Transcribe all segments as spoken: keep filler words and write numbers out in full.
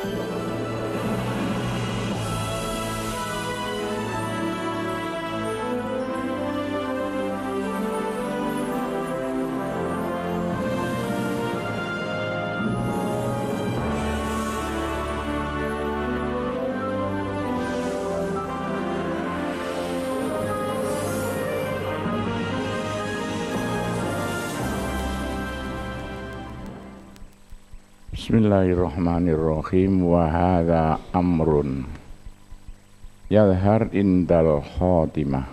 Bismillahirrahmanirrahim. Wa hadza amrun yadhhar indal khotimah.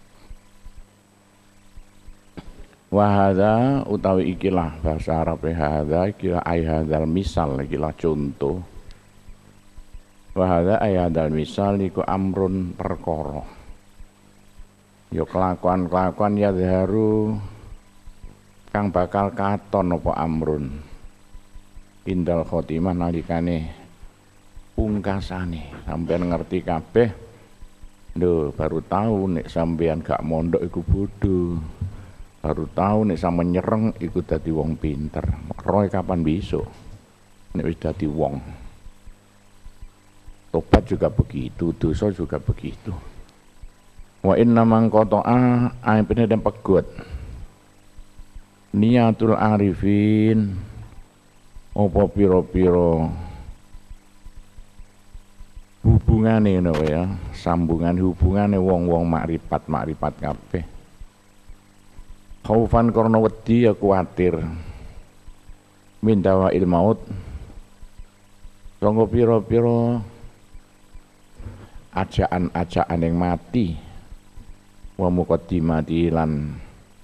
Wa hadza utawi ikilah bahasa Arab hadza ikilah ay hadzal misal ikilah contoh. Wa hadza ay hadzal misal iku amrun perkara. Ya kelakuan-kelakuan yadhharu kang bakal katon apa amrun indal khotimah nalikane pungkasane sampean ngerti kabeh. Lho baru tahu nek sampean gak mondok iku bodoh, baru tahu nek sampean nyereng iku dadi wong pinter. Roe kapan besok nek wis dadi wong. Tobat juga begitu, dosa juga begitu. Wa inna man qata'a aipene den pegot niatul arifin apa piro-piro hubungane ngono ya, sambungan hubungane wong-wong makrifat makrifat kabeh. Khaufan karena wedi ya kuwatir min dawail maut sanggo piro-piro ajaan-ajaan yang mati wa muqaddimati lan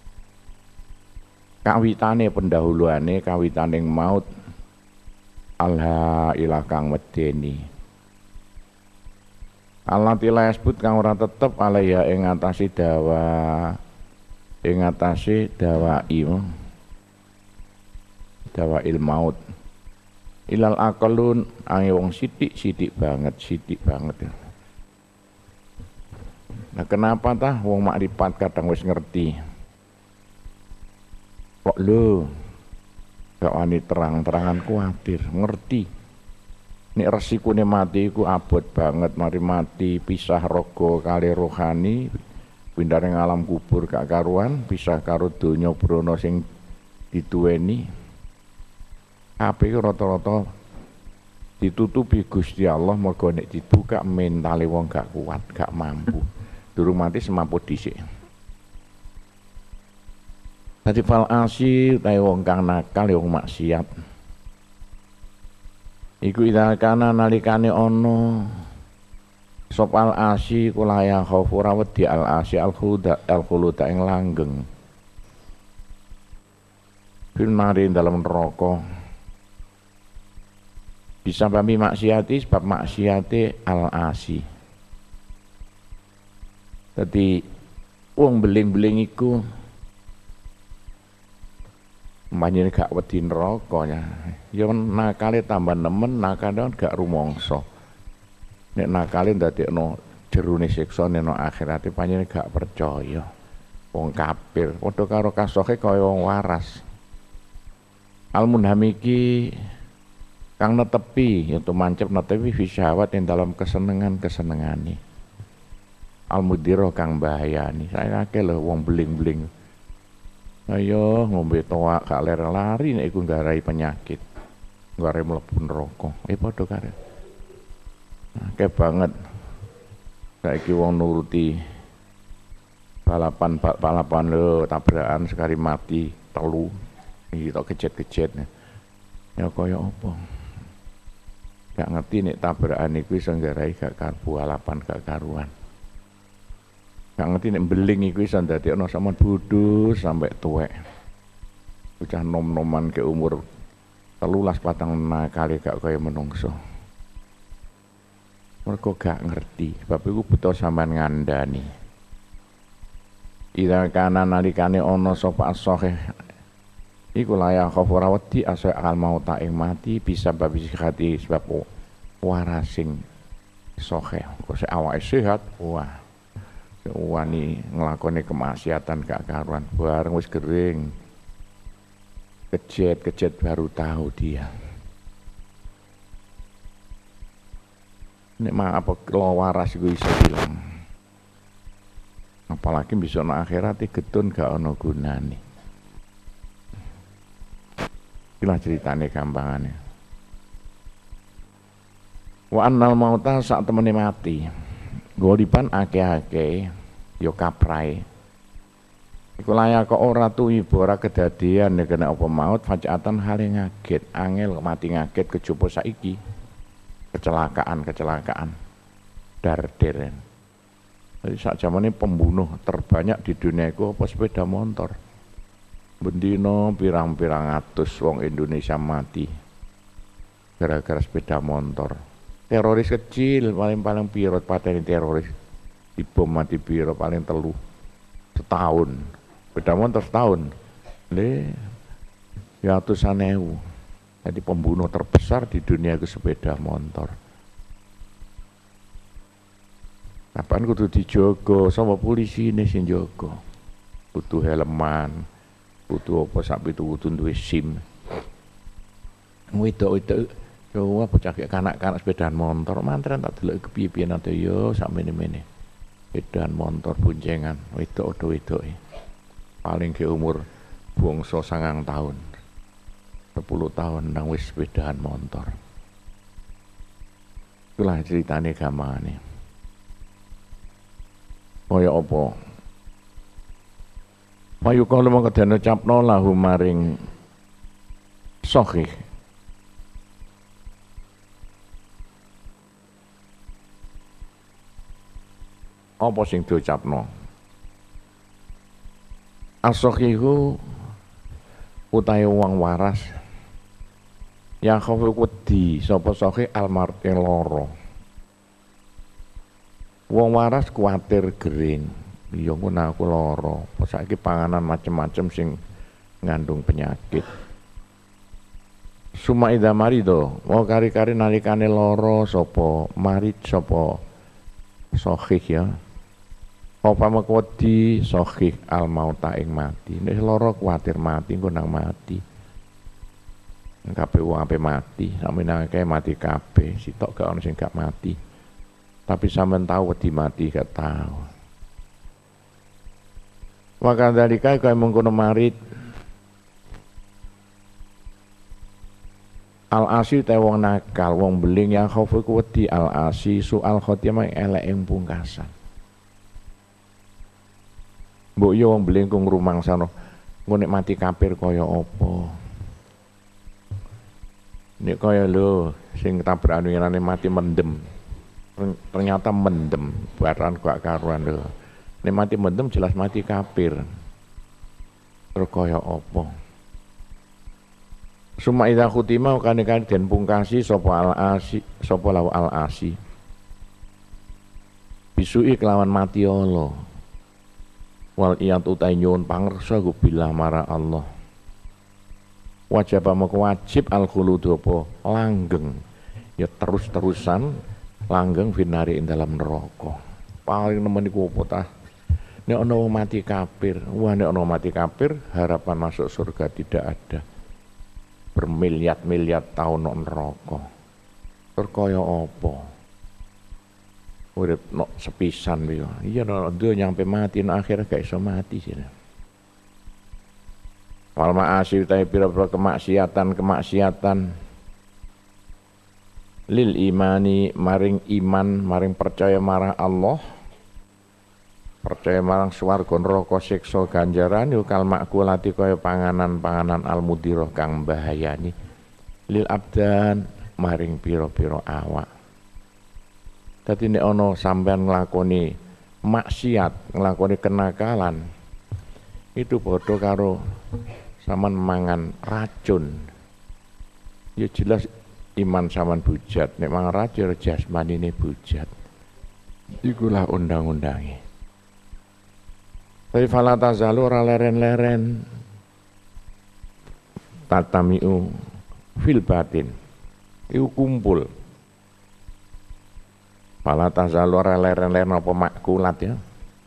kawitane pendahuluane kawitane maut alha ila kang medeni Allah tila yasbut kang ora tetep alaya ing ngatasi dawa ing ngatasi dawa im dawa il maut ilal aqalun ange wong sithik-sithik banget sithik banget. Nah kenapa tah wong makrifat kadang wis ngerti kok lho gak wani terang-terangan kuatir ngerti nek resikune mati iku abot banget. Mari mati pisah raga kali rohani pindah ning alam kubur gak karuan, pisah karo donya brana sing dituweni kabeh rata-rata ditutupi Gusti Allah. Mergo nek dibuka mentale wong gak kuat gak mampu durung mati semaput dhisik. Dadi fal asi utahe wong kang nakal ya wong maksiat iku ida kana nalikane ana sopal asi kula ya khaufura wedi al asi al khuda al khuluda ing langgeng fil nari dalam neraka bisa bami maksiati sebab maksiate al asi. Dadi wong beling-beling iku manjen gak wedi neraka ya. Ya nakale tambah nemen, nakale gak rumangsa. Nek nakale ndadekno jerune siksa nek akhirate panjenengan gak percaya. Wong kafir padha karo kasohe kaya wong waras. Al-munham iki kang netepi yaitu mancep netepi fi syahwat ing dalam kesenengan-kesenengane. Al-mudirah kang bahayani. Saya akeh lho wong beling-beling. Ayo ngombe toak gak lari nek iku nggarai penyakit. Nggarai mlebu neraka. Eh padha karo. Akeh banget. Saiki wong nuruti balapan balapan lho tabrakan sekali mati telu. Iki tok kejet-kejet. Ya kaya apa? Gak ngerti nek tabrakan iku iso nggarai gak karbu balapan gak karuan. Gak ngerti nek beling iku iso ndadekno sampean bodho sampai tuwek. Bocah nom-noman ke umur telulas patang kali gak kaya menungso. Mergo gak ngerti, sebab iku butuh sampean ngandani. Ida kana nalikane ana sapa as-sahih iku layak khafura wedi asa akal mau ta ing mati bisa babi hati sebab warasing sahih. Kok sik awake sehat, wah wani nglakoni kemaksiatan gak karuan bareng wis gering kejet-kejet baru tahu dia nek mah apa kelo waras iku iso ilang. Apalagi bisa ana akhirat getun gak ana gunane. Itulah ceritane gampangane. Wa annal mauta sak temene mati. Golipan akeh-akeh ya kaprae. Iku layak kok ora tuwi ora kedadian nek kena apa maut fajaatan hale ngaget, angel mati ngaget kejaba saiki. Kecelakaan-kecelakaan. Darder. Jadi sak jamane pembunuh terbanyak di dunia iku apa sepeda motor. Bendino pirang-pirang atus wong Indonesia mati gara-gara sepeda motor. Teroris kecil paling-paling piro pateni teroris dibom mati piro paling telu setahun. Sepeda motor setahun. Le ya atusan ewu. Jadi pembunuh terbesar di dunia itu sepeda motor. Kapan kudu dijogo sama polisi ini sing jogo. Butuh helman, butuh apa sak pitu kudu duwe SIM. Wedok-wedok yo bocah kanak-kanak sepedaan motor, mantren tak delok kepiye-piye nate yo sak mene-mene. Sepedaan motor boncengan, wedok-wedoke. Paling ke umur bangsa sangang tahun. sepuluh tahun nang wis sepedaan motor. Itulah ceritane gamane. Kaya apa? Payu kala mongko den ucapno lahu maring sahih. Apa sing diucapno? As-sahihu utahe wong waras ya khafu wedi sapa sahih almarti loro. Wong waras kuatir gering, iya ngono aku lara. Saiki panganan macem-macem sing ngandung penyakit. Suma ida marido, mau kari-kari nalikane lara sapa marid sapa sahih ya. Apa makwedi sahih al mauta ing mati. Nek lara kuatir mati engko nang mati. Kabeh wong ape mati, sampeyan akeh mati kabeh, sitok gak ono sing gak mati. Tapi sampean tahu wedi mati gak tahu. Maka dari kaya kaya mengkono marit al-asi te wong nakal, wong beling yang khaufu wedi al-asi soal khotimah elek ing pungkasan. Mbok yo wong beling ku ngrumangsana engko nek mati kafir kaya apa. Nek kaya lho sing tabrakan winginane mati mendem. Ternyata mendem baran gak karuan lho. Nek mati mendem jelas mati kafir. Terus kaya apa? Suma idza khutima kan-kan den pungkasi sapa al-asi sapa law al-asi. Bisui kelawan mati Allah. Wal iyat utai nyuwun pangersa billah marang Allah. Wajib moko wajib al-khulud apa langgeng. Ya terus-terusan langgeng finari ing dalam neraka. Paling nemen iku apa ta? Nek ana wong mati kafir, wah nek ana mati kafir, harapan masuk surga tidak ada. Bermiliat-miliat tahun nang neraka. Tur kaya apa? Urip nok sepisan yo. Iya nek dunya nyampe mati nang akhir gak iso mati sih. Wal ma'asi utahe pira-pira kemaksiatan-kemaksiatan lil imani maring iman maring percaya marang Allah, percaya marang swarga neraka siksa ganjaran yo kal makulati kaya panganan-panganan almudirah kang bahayani lil abdan maring pira-pira awak. Dadi nek ana sampean nglakoni maksiat, nglakoni kenakalan, itu padha karo sampean mangan racun. Ya jelas iman saman bujat, nek mangan racun jasmanine bujat. Ikulah undang-undange. Tapi fala tazalu ora leren-leren tatamiu fil batin. Iku kumpul. Fala tazalu ora leren-leren apa makulat ya.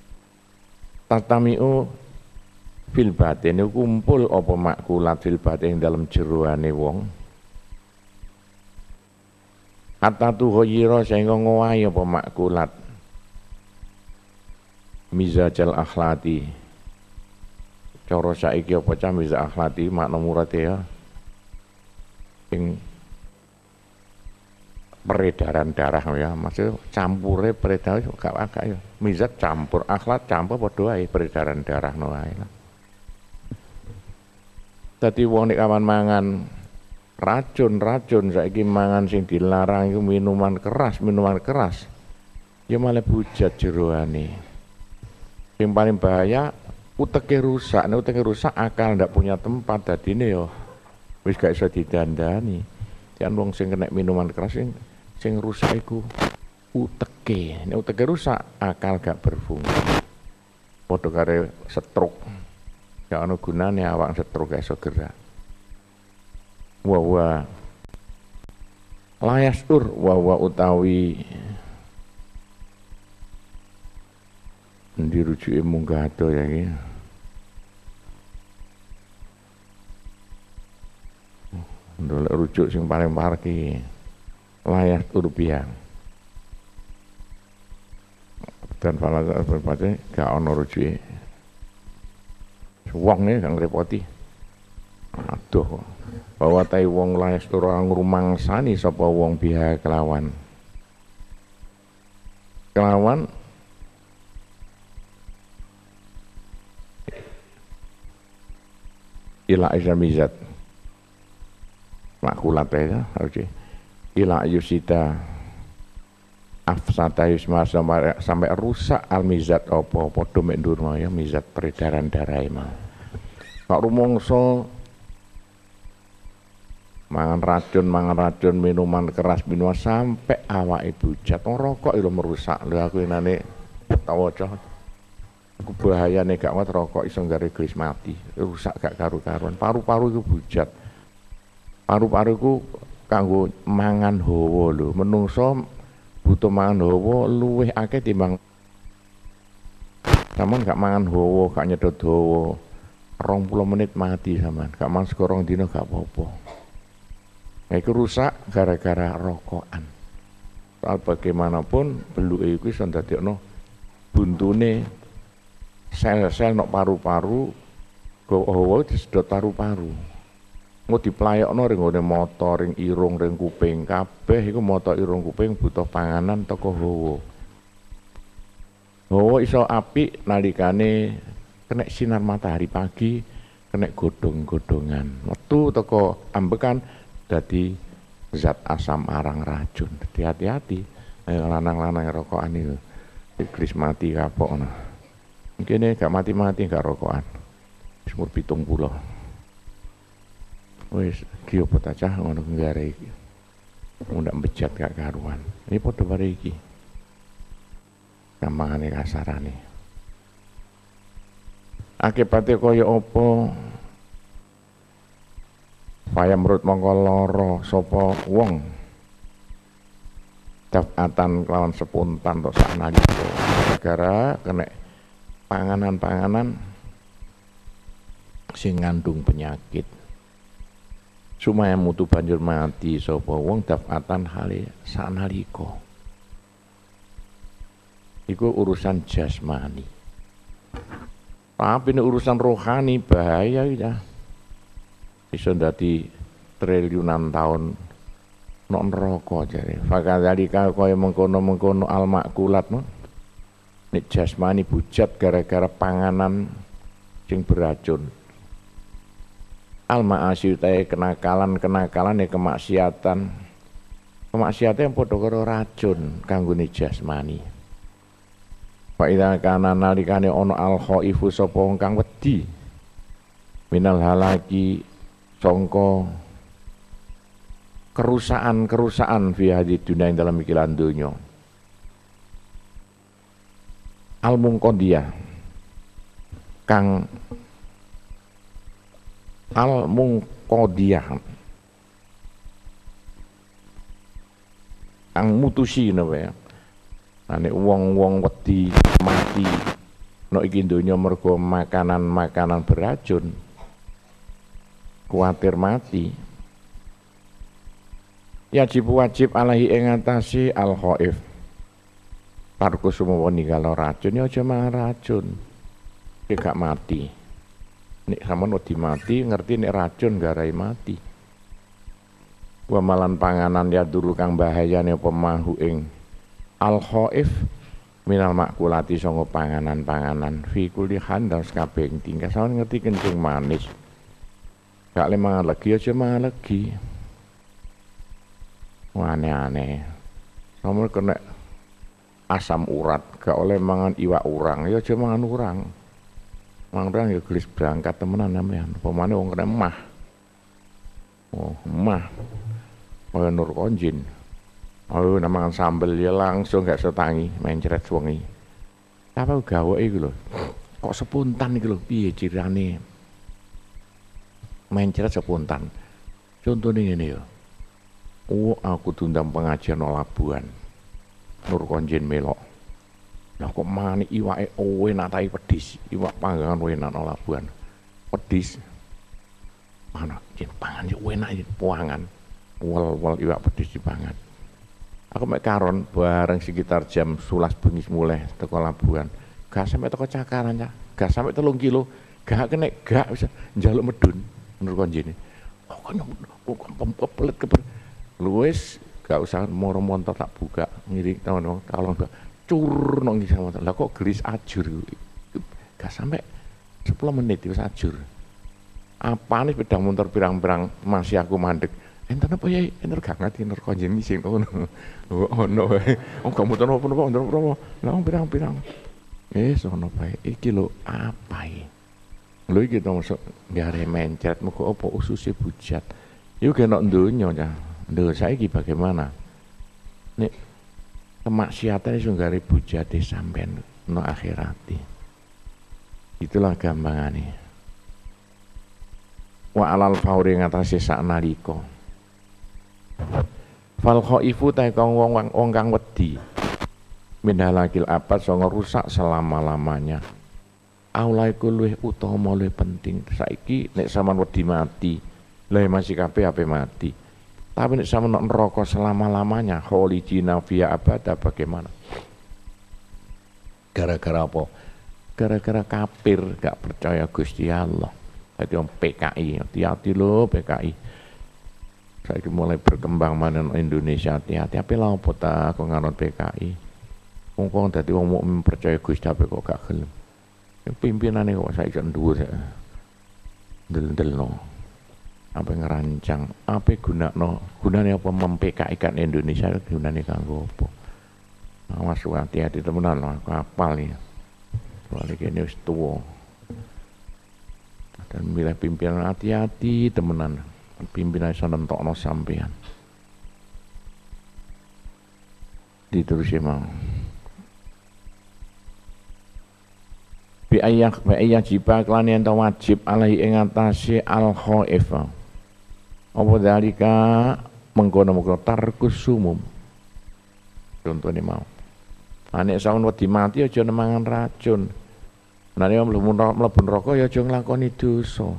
Tatamiu fil batin iku kumpul apa makulat fil batin dalam jeroane wong. Atatu hoyiro sehingga ngowahi apa makulat mizajal akhlati cara saiki apa cah mizaj akhlati makna murad ya ing peredaran darah ya maksud campure peredaran gak agak ya mizaj campur akhlak campur padha wae peredaran darah no wae lah dadi wong nek kawan mangan racun-racun saiki mangan sing dilarang iku minuman keras minuman keras ya malah bujat jeroane. Yang paling bahaya uteke rusak, nek uteke rusak akal ndak punya tempat dadine yo wis gak iso didandani. Jan wong sing kena minuman keras sing sing rusak iku uteke. Nek uteke rusak akal gak berfungsi. Padha karo stroke. Gak ono gunane awak stroke gak iso gerak. Wa wa layas ur wa wa utawi dirujuki munggah ado ya iki. Ndolek rujuk sing paling parek iki. Layas urbiang. Dan falasa berpate gak ono rujuke. Wong ne gak ngrepoti. Aduh. Bahwa tai wong layas ora ngrumangsani sapa wong biha kelawan. Kelawan ila izamizat makulat ya oke ila yusita afsata yusma sampai, sampai rusak almizat apa padha mek ndurma ya mizat peredaran darah mah kok rumangsa mangan racun mangan racun minuman keras minuman sampai awake bujat rokok itu merusak lho aku inane tawaca aku bahayane gak kuat rokok iso nggare gelis mati rusak gak karu-karuan paru-paru iku bujat paru-paru iku kanggo mangan hawa lho menungso butuh mangan hawa luwih akeh timbang sampean gak mangan hawa gak nyedot hawa rong puluh menit mati sampean gak mangan sekorong dino gak apa-apa nah, iku rusak gara-gara rokokan soal bagaimanapun beluke iku iso ndadekno buntune sel-sel nok paru-paru go hawa disedot paru-paru mau diplayokno ring ngene motor ring irung ring kuping kabeh iku motor irung kuping butuh panganan teko hawa hawa iso apik nalikane kena sinar matahari pagi kena godhong-godhongan metu teko ambekan dadi zat asam arang racun hati-hati lanang-lanang rokokan iki iklis mati kapokno mungkin gak mati-mati gak rokokan umur pitung puluh wis ki opo ta cah ngono nggare iki ndak bejat gak karuan ini padha bare iki gampangane kasarane akibate kaya apa paya mrut mongko lara sapa wong dafatan kelawan sepuntan tok saknalika gara kena panganan-panganan sing ngandung penyakit supaya mutu banjur mati sapa wong dafatan hale sanalika iku urusan jasmani tapi ini urusan rohani bahaya ya bisa dadi triliunan tahun nok neraka jare fakadzalika kaya mengkono-mengkono al makulat no nek jasmani bujat gara-gara panganan sing beracun al ma'asi utahe kenakalan-kenakalan ya kemaksiatan kemaksiatan yang padha karo racun kanggone jasmani fa idza kana nalikane ana al khaifu sapa wong kang wedi minal halaki sangka kerusakan-kerusakan fi hadid dunya dalam ikilan dunya al-mungqadiyah kang al-mungqadiyah kang mutusi napa ya nek wong-wong wedi mati nek iki donya mergo makanan-makanan beracun kuwatir mati Yajib wajib alaihi ing ngatasi al khaif. Tarku sumawa ninggal racun ya aja mangan racun. Nek gak mati. Nek sampean wedi mati ngerti nek racun garai mati. Wa malan panganan ya dulu kang bahayane apa mahu ing al khaif minal makulati sanga panganan-panganan fi kulli handal kabeh tingkah sampean ngerti kencing manis. Gak le mangan legi aja mangan legi. Aneh-aneh. Nomor kena asam urat, gak oleh mangan iwak urang, ya aja mangan urang. Mangan urang ya gelis berangkat temenan namanya. Pemane wong kena emah. Oh, emah. Oh, nur konjin. Oh, mangan sambel ya langsung gak setangi, mencret wengi. Apa gawe iku lho. Kok spontan iki lho, piye cirane? Mencret spontan. Contone ngene ya. Oh, aku tundang pengajian no Labuan. Nur konjen melok. Lah kok mani iwake enak ta pedis. Iwak panggangan enak no Labuan. Pedis. Mana jen pangan yo enak jen puangan. Wal-wal iwak pedis dipangan. Aku mek karon bareng sekitar jam sebelas bengi mulai teko Labuan. Gak sampe teko Cakaran ya. Gak sampe telung kilo. Gak kena gak bisa njaluk medun Nur konjene. Pokoknya kok pelet kepet. Luwes gak usah moro montor tak buka ngiring tahun kalau enggak cur nang ngisor motor. Lah kok gelis ajur gak sampai sepuluh menit wis ajur. Apane sepeda motor pirang-pirang masih aku mandek. Enten apa ya? Enten gak ngerti ner konjen ngising ngono. Oh ono wae. Oh gak motor apa-apa motor apa. Lah pirang-pirang. Eh sono bae iki lho apa iki? Lho iki to masuk gare mencret muga apa ususe bujat. Yo kena donya ya. Lho saiki bagaimana? Nek kemaksiatan iso gare bujate sampean no akhirati. Itulah gampangane. Wa alal fauri ngatasi sak nalika. Fal khaifu ta kang wong wong kang wedi. Minhalakil apa sanga rusak selama-lamanya. Allah iku luwih utama luwih penting. Saiki nek sampean wedi mati, lha masih kabeh ape mati. Tapi nek sama neraka selama-lamanya kholidina fiha abada bagaimana? Gara-gara apa? Gara-gara kafir, gak percaya Gusti Allah. Jadi orang P K I, hati-hati loh P K I. Saya mulai berkembang mana Indonesia, hati-hati. Apa lah apa tak kok nganut P K I? Wong-wong dadi wong mukmin percaya Gusti tapi kok gak gelem. Pimpinane kok saiki nduwur. Del-delno. Apa ngerancang, apa gunakno, gunane apa mem-P K I kan Indonesia gunane kanggo apa? Awas hati-hati temenan lah, aku hafal ya. Soalnya kene wis tuwa. Dan milih pimpinan hati-hati temenan. Pimpinan iso nentokno sampean. Diterusi mau. Bi ayah bi ayah jiba kelan yen wajib alai ing atase al khaifa. Apa dalika mengkono-mengkono tarkus sumum. Contohnya mau. Anek saun wedi mati aja mangan racun. Nek mlebu neraka ya aja nglakoni dosa.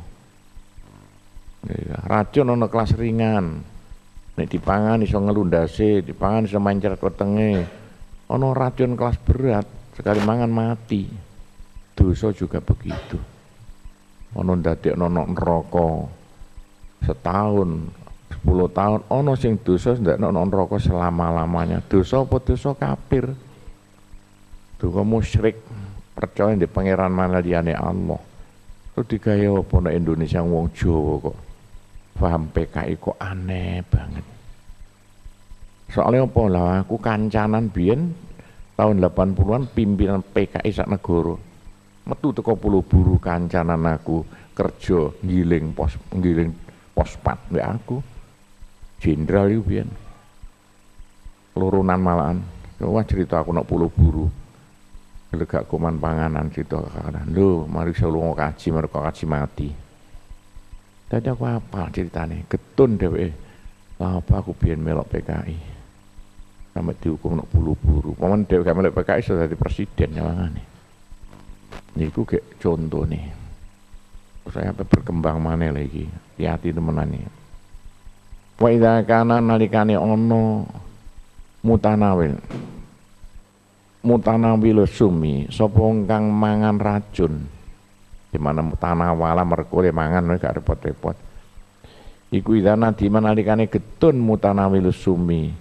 Racun ana kelas ringan. Nek dipangan iso ngelundase, dipangan iso mencret wetenge. Ana racun kelas berat, sekali mangan mati. Dosa juga begitu. Ana ndadekno neraka setahun, sepuluh tahun, ono sing dosa ndak ono neraka selama-lamanya. Dosa apa dosa kafir? Dosa musyrik, percaya di pangeran mana liyane Allah. Terus digaya apa nek Indonesia wong Jawa kok paham P K I kok aneh banget. Soalnya apa lah aku kancanan biyen tahun delapan puluhan pimpinan P K I sak negara. Metu teko pulau buru kancanan aku kerja ngiling pos ngiling pospat mbek aku jenderal itu biyen lurunan malahan wah cerita aku nak pulau buru kalau gak kuman panganan cerita kakak lho mari selalu kaji mereka kaji mati tadi aku apa ceritanya ketun deh apa aku biyen melok P K I sampai dihukum nak pulau buru paman dewe gak melok P K I sudah jadi presiden nyawangane niku kayak contoh nih saya berkembang mana lagi hati-hati temenan nih Wa idza kana nalikane ana mutanawil mutanawil sumi sapa kang mangan racun di mana mutanawala merkule mangan gak repot-repot iku idana di nalikane getun mutanawil sumi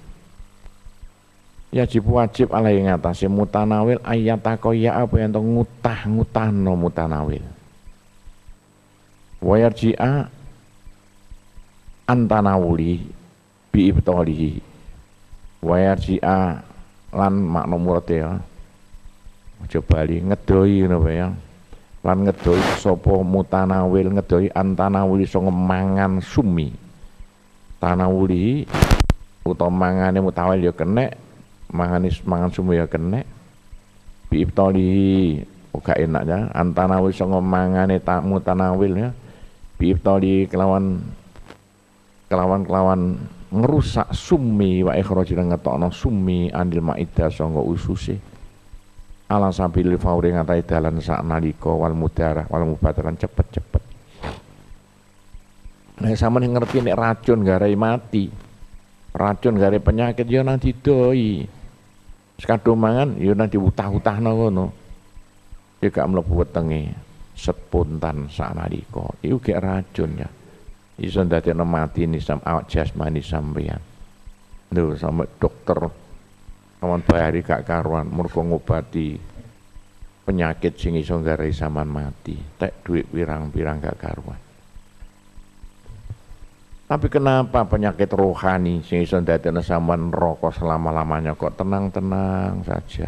yajib wajib ala ing atase mutanawil ayat takoya apa ento ngutah-ngutahno mutanawil wa yarji'a antanawuli bi ibtalihi wa yarji'a lan makna murate ya aja bali ngedoi ngono ya lan ngedoi sapa mutanawil ngedoi antanawuli sanga mangan sumi tanawuli utawa mangane mutawil ya kenek manganis mangan sumi ya kenek bi ibtalihi ora enak ya antanawil sanga mangane tak mutanawil ya bi ibtalihi kelawan kelawan-kelawan ngerusak sumi wa ikhrajina ngetokno sumi andil maida sangga ususe ala sabil fauri ngatai dalan sak nalika wal mudarah wal mubadaran cepet-cepet. Nek sampeyan ngerti nek racun garai mati racun garai penyakit ya nang didoi sekadung mangan ya nang diutah-utahno ngono ya gak mlebu wetenge spontan sak nalika iku gek racun ya iso ndadekno mati nisam awak jasmani sampeyan. Lho sampe dokter kawan bayari gak karuan mergo ngobati penyakit sing iso nggarai sampean mati. Tek duit pirang-pirang gak karuan. Tapi kenapa penyakit rohani sing iso ndadekno sampean neraka selama-lamanya kok tenang-tenang saja.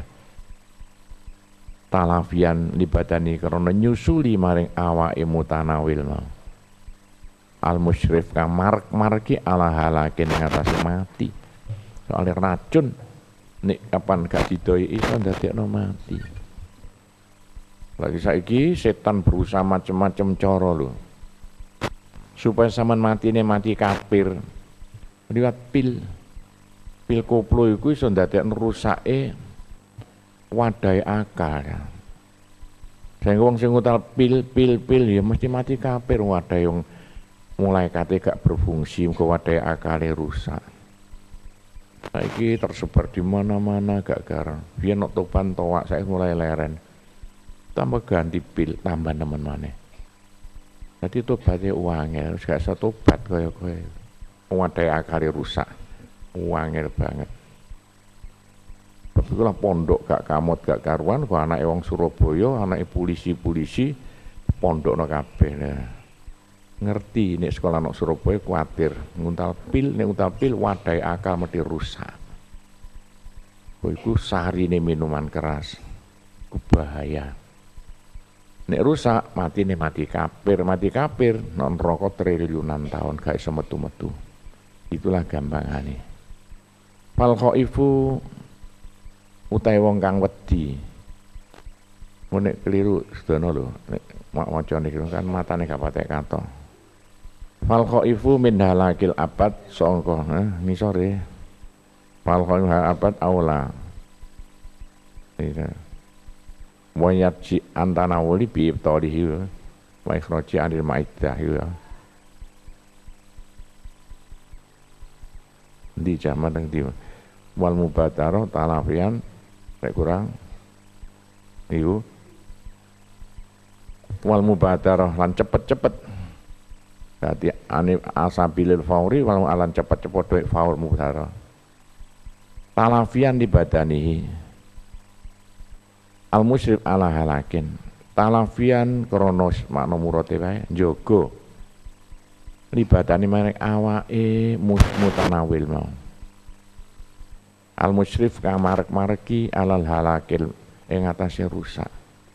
Talafian libadani karena nyusuli maring awake mutanawil mau. Al musyrif kang marek-mareki ala halakin ing atase mati. Soale racun nek kapan gak didoi iso ndadekno mati. Lagi saiki setan berusaha macam-macam cara lho. Supaya sampean matine mati kafir. Liwat pil. Pil koplo iku iso ndadekno rusake wadai akal. Ya. Sing wong sing ngutal pil pil pil ya mesti mati kafir wadai wong mulai kate gak berfungsi ke wadai akale rusak. Saiki tersebar di mana-mana gak garang. Biyen nok toban towak saiki mulai leren. Tambah ganti pil, tambah nemen maneh. Dadi tobatnya uangnya, gak iso tobat kaya-kaya. Wadai akale rusak. Uangnya banget. Begitulah pondok gak kamot gak karuan, kok anake wong Surabaya, anake polisi-polisi pondokno kabeh. Nah. Ngerti nek sekolah anak Surabaya kuatir nguntal pil nek nguntal pil wadai akal mesti rusak. Kok iku sarine minuman keras. Ku bahaya. Nek rusak matine mati kafir, mati kafir non neraka triliunan tahun gak iso metu-metu. Itulah gampangane. Fal khaifu utai wong kang wedi. Nek keliru sedono lho, nek maca niki kan matane gak patek kato. Fal khaifu min halakil abad sangka eh ngisore fal khaifu abad aula ira wayat antana wali bi ibtalihi wa ikhraji anil maidah ya di jaman teng di wal mubadarah talafian rek kurang iku wal mubadarah lan cepet-cepet. Dadi ane asabilil fauri walau alan cepat-cepat duit faur mubtara. Talafian di badanihi. Al musyrif ala halakin. Talafian kronos makna murate wae njogo. Libadani marek awake mutanawil mau. Al musyrif kang marek-mareki alal halakil ing atase rusak.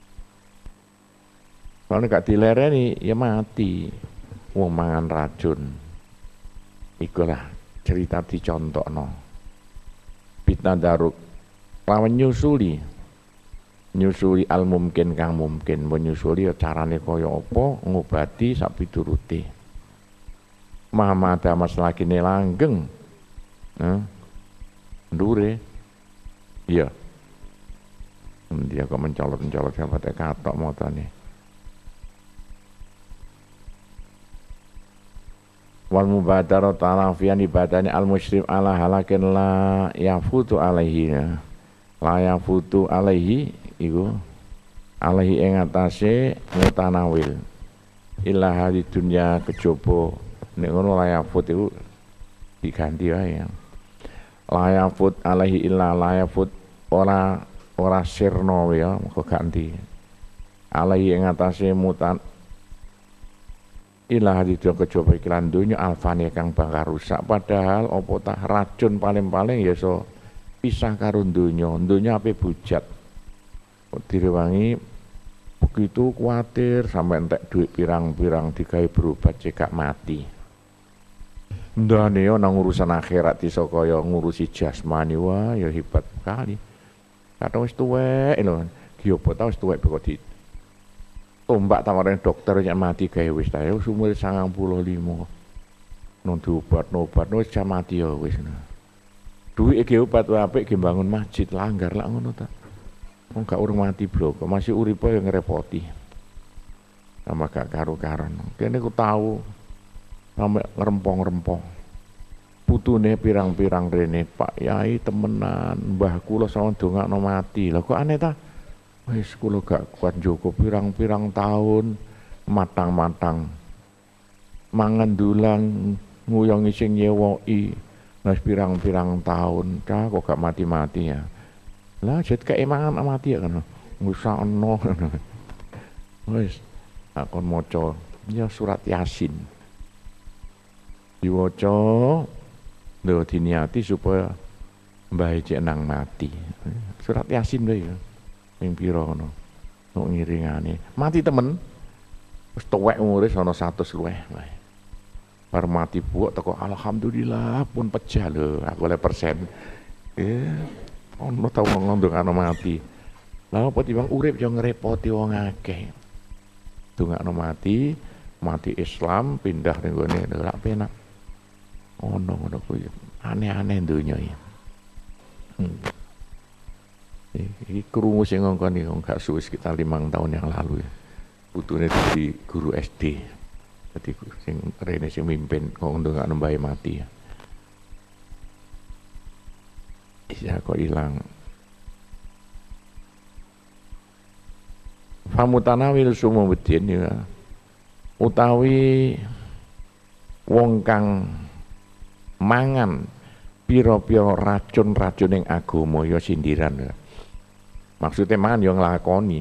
Kalau gak dilereni ya mati. Wong mangan racun. Ikulah cerita dicontohno. Fitnah daruk lawan nyusuli. Nyusuli al mungkin kang mungkin, menyusuli carane kaya apa ngobati sak pituruté. Muhammad mas lakine langgeng. Nah. Ndure. Iya. Dia kok mencolot-mencolot siapa teh katok motone. wal mubadarat alafian ibadahnya al muslim ala halakin la yafutu alaihi la yafutu alaihi iku alaihi ing atase mutanawil illa hadi dunya kejaba nek ngono la yafut iku diganti wae ya la yafut alaihi illa la yafut ora ora sirna ya kok ganti alaihi ing atase mutan ilah di kejaba iklan dunya alfani kang bakal rusak padahal opo tah racun paling-paling ya so pisah karo dunya dunya ape bujat direwangi begitu kuatir sampai entek duit pirang-pirang digawe berobat cekak mati ndane yo nang urusan akhirat iso kaya ngurusi jasmani wah ya hebat sekali kadang wis tuwek lho ki opo ta wis tuwek kok di ombak tawaran dokter yang mati gawe wis ta wis umur sangang puluh lima non diobat obat wis jam mati ya wis duit iki obat apik ge bangun masjid langgar lak ngono ta wong gak urung mati blok masih uripe yang ngrepoti sama gak karo-karon kene ku tahu sampe ngrempong-rempong putune pirang-pirang rene Pak Yai temenan mbah kula sawan dongakno mati lha kok aneh ta wis kula gak kuat njogo pirang-pirang tahun matang-matang mangan dulang nguyongi sing nyewoki wis pirang-pirang tahun cah kok gak mati-mati ya lah jet kae mangan mati ya kan ngusakno wis takon maca ya surat Yasin diwaca lho diniati supaya mbah cek nang mati surat Yasin wae ya ping pira ngono kok ngiringane mati temen wis tuwek umure ana seratus luweh wae bar mati buuk teko alhamdulillah pun pecah lho aku le persen eh ono tau ngomong ana mati lha apa timbang urip yo ngrepoti wong akeh dongakno mati mati Islam pindah ning gone ora penak ono ngono kuwi aneh-aneh donya ya hmm. Iki krungu sing ngongkon iki gak suwe sekitar limang tahun yang lalu ya. Putune dadi guru S D. Dadi sing rene sing mimpin kok ndongakno mbahe mati ya. Iya kok ilang. Famutanawil sumubdin ya. Utawi wong kang mangan pira-pira racun-racun ing agama ya sindiran ya. Maksudnya mangan yang nglakoni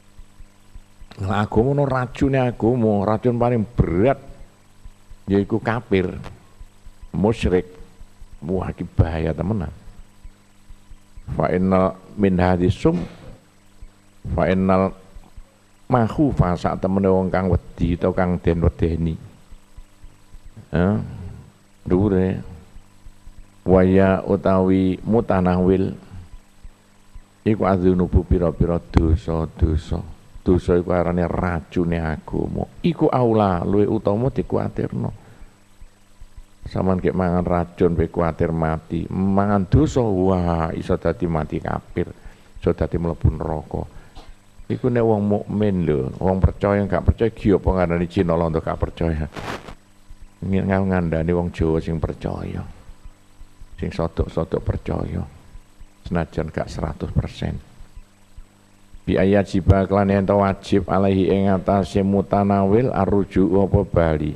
agama no racune agama racun paling berat yaiku kafir musyrik wah iki bahaya temenan fa innal min hadisum fa innal mahu fasa temene wong kang wedi utawa kang den wedeni eh dure waya utawi mutanawil iku adzunubu pira-pira dosa-dosa. Dosa iku arane racune agama. Iku aula luwih utama dikuwatirno. Saman kek mangan racun pe kuwatir mati, mangan dosa wah iso dadi mati kafir, iso dadi mlebu neraka. Iku nek wong mukmin lho, wong percaya gak percaya ki apa ngarani Cina londo gak percaya. Ngil ngandani wong Jawa sing percaya. Sing sodok-sodok percaya. Senajan gak seratus persen bi ayat jiba klan ento wajib alaihi ing atase mutanawil arruju apa bali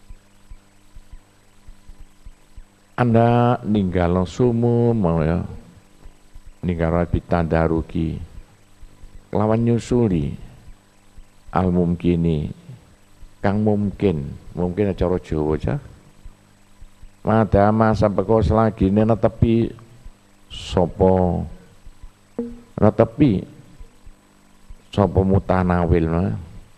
Anda ninggal sumum mau ya ninggal bitandaruki lawan nyusuli al mumkini kang mungkin mungkin cara Jawa aja madama sampai kau selagi nena tepi sopo netepi sopo mutanawil mah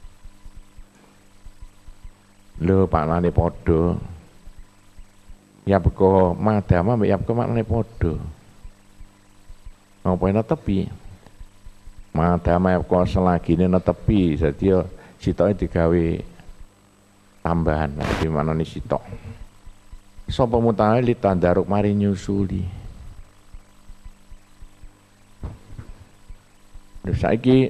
lho maknane padha ya beko madama ya beko maknane padha apa netepi madama ya beko selagine netepi dadi sitoke digawe tambahan di manane sitok sopo mutanawil ditandaruk mari nyusuli. Saiki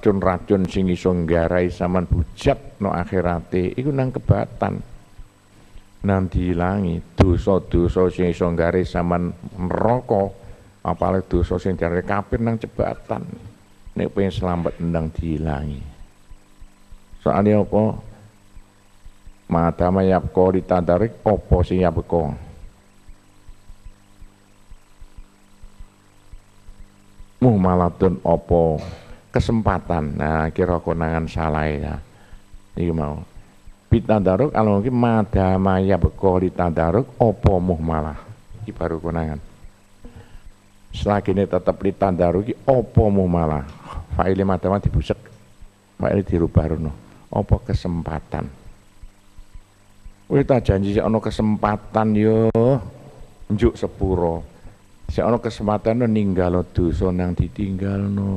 racun-racun sing iso nggarai sampean bujat no akhirate iku nang kebatan. nang diilangi dosa-dosa sing iso garis sampean neraka apalagi dosa sing diarani kafir nang jebatan nek pengen selamat ndang diilangi soalnya apa madama yapko ditadarik apa sing yapko muhmalatun apa kesempatan nah kira konangan salah ya iki mau Bitandaruk kalau mungkin madamaya bekoli tandaruk opo muhmalah iki baru konangan selagi ini tetap ditandaruk iki opo muhmalah fa'ili madama dibusek fa'ili dirubah runo opo kesempatan wih tak janji si ono kesempatan yo njuk sepuro si ono kesempatan no ninggalo dosa nang ditinggal no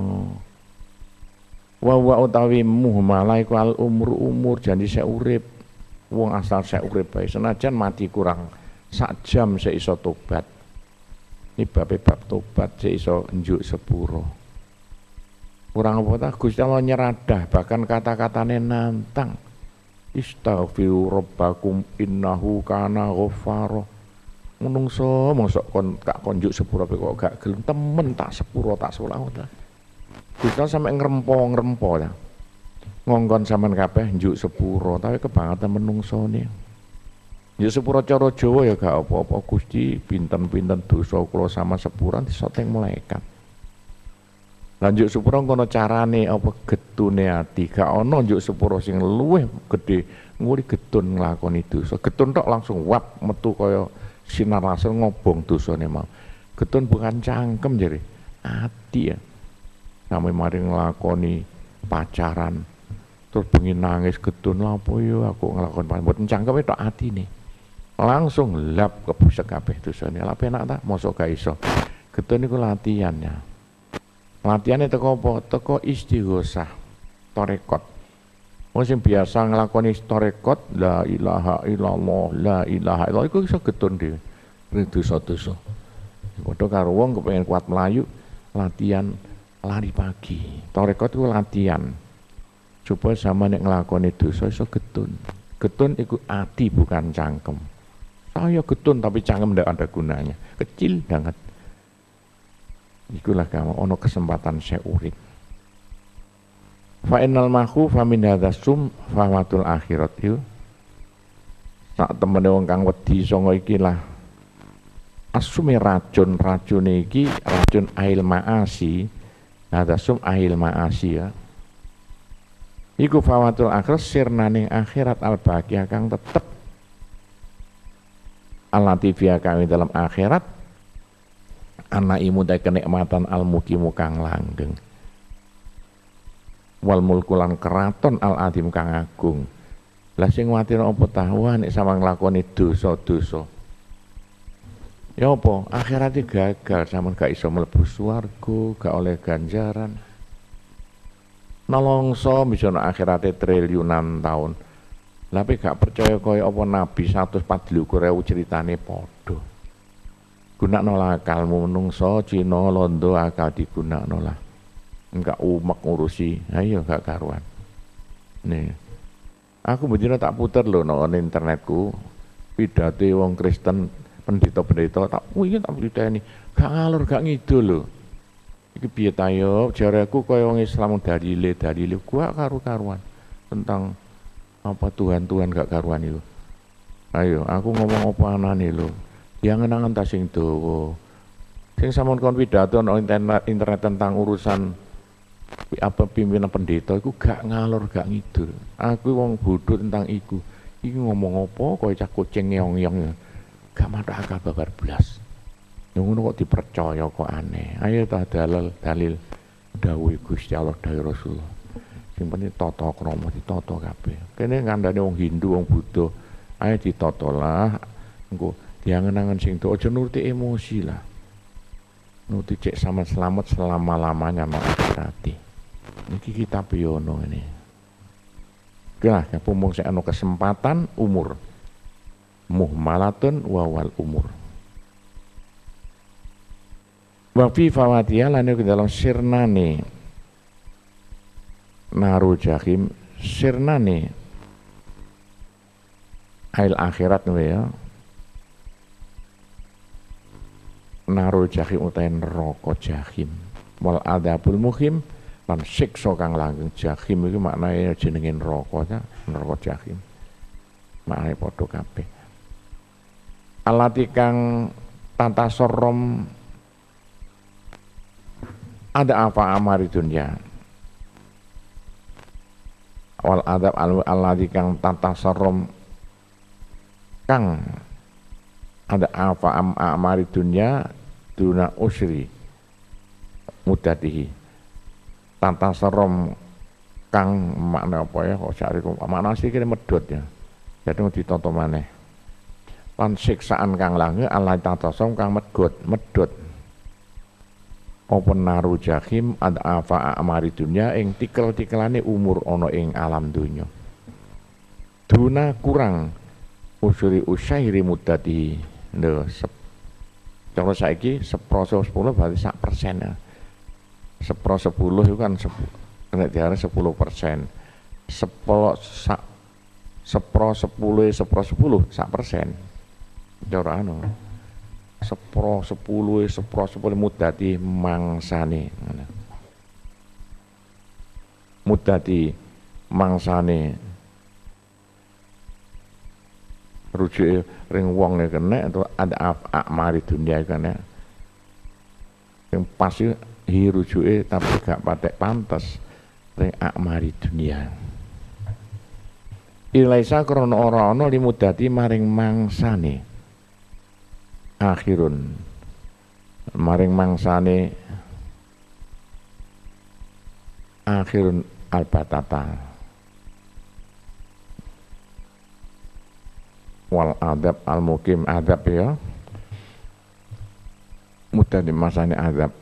wa wa utawi muhmalah iku al umur umur janji saya urip wong asal saya urip bae senajan mati kurang sak jam saya iso tobat ini bab bab tobat saya iso njuk sepuro kurang apa ta Gusti Allah nyeradah bahkan kata-katane nantang istaghfiru rabbakum innahu kana ghaffara menungso mosok kon gak kon njuk sepuro kok gak gelem temen tak sepuro tak selawat ta Gusti sampe ngrempo-ngrempo ya. Ngongkon sampean kabeh njuk sepuro, tapi kebangetan menungsone. Njuk sepuro cara Jawa ya gak apa-apa Gusti, pinten-pinten dosa kula sama sepuran disoteng malaikat. Lah njuk sepuro ngono carane apa getune ati, gak ana njuk sepuro sing luwih gedhe nguri getun nglakoni dosa. Getun tok langsung wap metu kaya sinar langsung ngobong dosane mau. Getun bukan cangkem jare, ati ya. Sampai mari nglakoni pacaran terus bengi nangis getun lha apa yo aku nglakoni pacaran mboten cangkeme tok atine langsung lap kebusek kabeh dosane lha penak ta mosok gak iso getun niku latihan ya latihane teko apa teko istighosah tarekot wong sing biasa nglakoni tarekot la ilaha illallah la ilaha illallah iku iso getun dhewe dosa-dosa padha karo wong kepengin kuat melayu latihan lari pagi, tarekot itu latihan supaya sama nek ngelakoni dosa iso getun getun itu ati bukan cangkem saya getun tapi cangkem ndak ada gunanya kecil banget ikulah kamu ono kesempatan saya urip fa innal mahu fa min hadzasum fahwatul akhirat yo sak temene wong kang wedi sanga iki lah asume racun racune iki racun ail maasi ada sum ahil ma'asi ya iku fawatul akhir sirnane akhirat al-baqiyah kang tetep al-latifiyah kami dalam akhirat ana imudai kenikmatan al-mukimu kang langgeng wal mulkulan keraton al-adim kang agung lah sing watir apa tahuan nek sama nglakoni dosa-dosa ya apa akhiratnya gagal sampean gak iso mlebu swarga gak oleh ganjaran nolongso bisa no akhiratnya triliunan tahun tapi gak percaya kaya apa nabi seratus empat puluh dua ribu ceritane padha gunakno akalmu menungso Cina londo akal digunakno lah enggak umek ngurusi ayo gak karuan nih aku bedino tak puter lho nang internetku pidato wong Kristen pendeta-pendeta tak wih tak britani gak ngalor gak ngidul lho iki piye ta yo jareku kaya wong Islam dalile dalile gua karu-karuan tentang apa Tuhan-Tuhan gak karuan itu ayo aku ngomong apa anane lho yang ngenangan ta sing dawa sing sampun kon pidato nang internet, internet tentang urusan apa pimpinan pendeta iku gak ngalor gak ngidul aku wong bodoh tentang iku iki ngomong apa kaya cah kucing ngeong-ngeong gak masuk akal babar belas ngono kok dipercaya kok aneh ayo ta dalil dalil dawuh Gusti Allah dawuh Rasulullah sing penting tata krama ditata kabeh kene ngandane wong Hindu wong Buddha ayo ditata lah engko diangen-angen sing do aja nuruti emosi lah nuruti cek sama selamat selama-lamanya no akhirat niki kitab yono ini lah pumpung saya anu kesempatan umur muhmalatun wawal umur wa fi fawatiha lan iku dalam sirnane naru jahim sirnane ail akhirat ya narul jahim utai neraka jahim wal adzabul muhim lan siksa kang langgeng jahim iku maknane jenenge neraka ta neraka jahim maknane padha kabeh alati kang tantasorom ada apa amari dunya wal adab alladzi kang tantasorom kang ada apa am amari dunya duna usri mudatihi tantasorom kang makna apa ya kok sariku makna asli kene medhot ya jadi mau ditonton maneh lan siksaan kang lange alladzi tantasorom kang medhot medhot apa naru jahim ada apa amari dunya ing tikel-tikelane umur ana ing alam dunya duna kurang usuri usyairi mudati lho cara saiki sepro sepuluh berarti sak persen ya sepro sepuluh itu kan kena diarani sepuluh persen sepuluh sak sepro sepuluh sepro sepuluh sak persen cara anu sepro sepuluh sepro sepuluh mudati mangsane mudati mangsane rujuk ring wong nek kena atau ada akmari dunia kan ya yang pasti hi rujuke tapi gak patek pantes ring akmari dunia ilaisa krana ora ana limudati maring mangsane akhirun maring mangsane akhirun albatata wal adab al mukim adab ya mudah di masane adab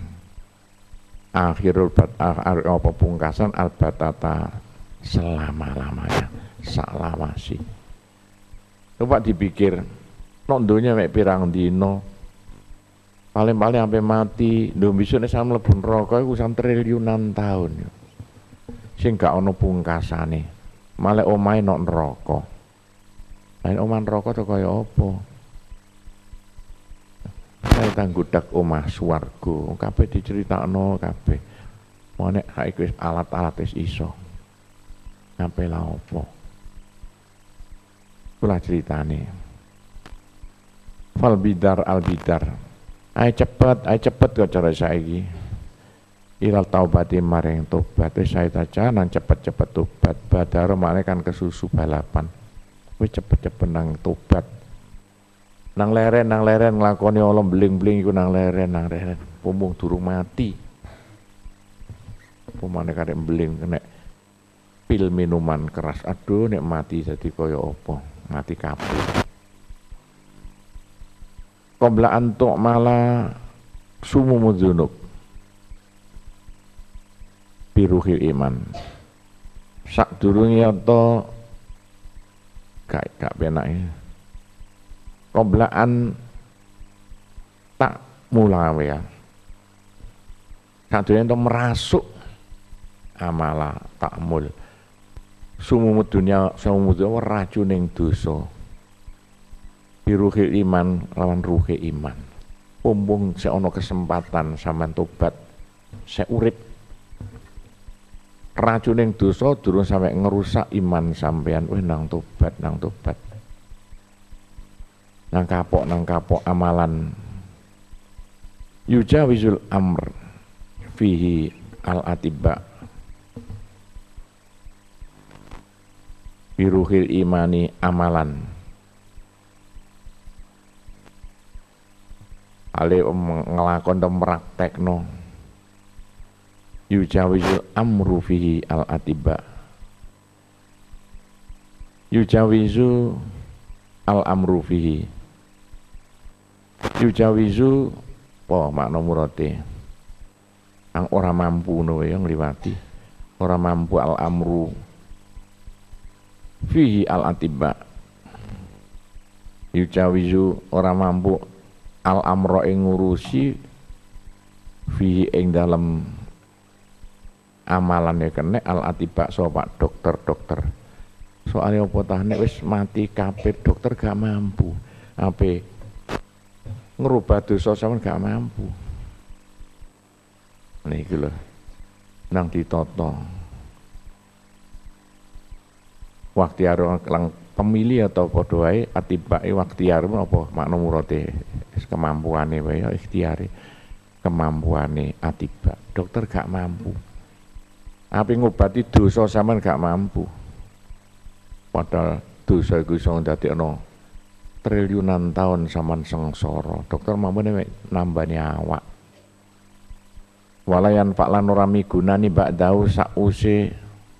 akhirul bat akhir apa pungkasan al batata selama-lamanya saklawasi coba dipikir nok donya mek pirang dino paling-paling sampai mati lho besok nek sampe mlebu neraka iku sak triliunan tahun sing gak ana pungkasane malah omahe nok neraka. Lain oman rokok tuh kaya apa? Saya tanggudak omah swarga, kabeh diceritakno kabeh. Monek saiki wis alat-alat wis iso. Sampai la apa? Kula ceritane. Fal bidar al bidar. Ayo cepet, ayo cepet kok cara saiki. Ilal taubati maring tobat. Wis saya taca nang cepet-cepet tobat. Badaro makne kan kesusu balapan. Wis cepet-cepet nang tobat. Nang leren, nang leren nglakoni Allah bling-bling iku nang leren, nang leren. Pumbung durung mati. Pemane karek bling kena pil minuman keras. Aduh nek mati jadi kaya apa? Mati kabeh. Qabla antuk mala sumumud dzunub. Biruhil iman. Sak durunge ata gak gak penak ya. Qoblaan tak mulawe ya. Sadurunge ento merasuk amala takmul. Sumumud dunya sumumud racuning dosa. Biruhil iman lawan ruhe iman. Umpung sik ana kesempatan sampean tobat, sik urip racuning dosa durung sampai ngerusak iman sampean wis nang tobat nang tobat nang kapok nang kapok amalan yujawizul amr fihi al atibba biruhil imani amalan ale ngelakon dan praktekno yujawizu amru fihi al atiba yujawizu al amru fihi yujawizu oh makna murate ang ora mampu no yang liwati ora mampu al amru fihi al atiba yujawizu ora mampu al amro ing ngurusi fihi ing dalam amalannya kena al atibak sopak dokter-dokter Soalnya apa tah nek wis mati kafir dokter gak mampu. Ape ngerubah dosa sampean gak mampu. Niki lho. Nang ditata. Waktiar lang pemilih atau padha wae atibake waktiar apa makna murate kemampuane wae ya ikhtiare kemampuane atibak dokter gak mampu ape ngobati dosa sampean gak mampu padahal dosa iku iso ndadekno triliunan tahun sampean sengsara dokter mampu nambani awak walayan faklan ora migunani ba'dau sause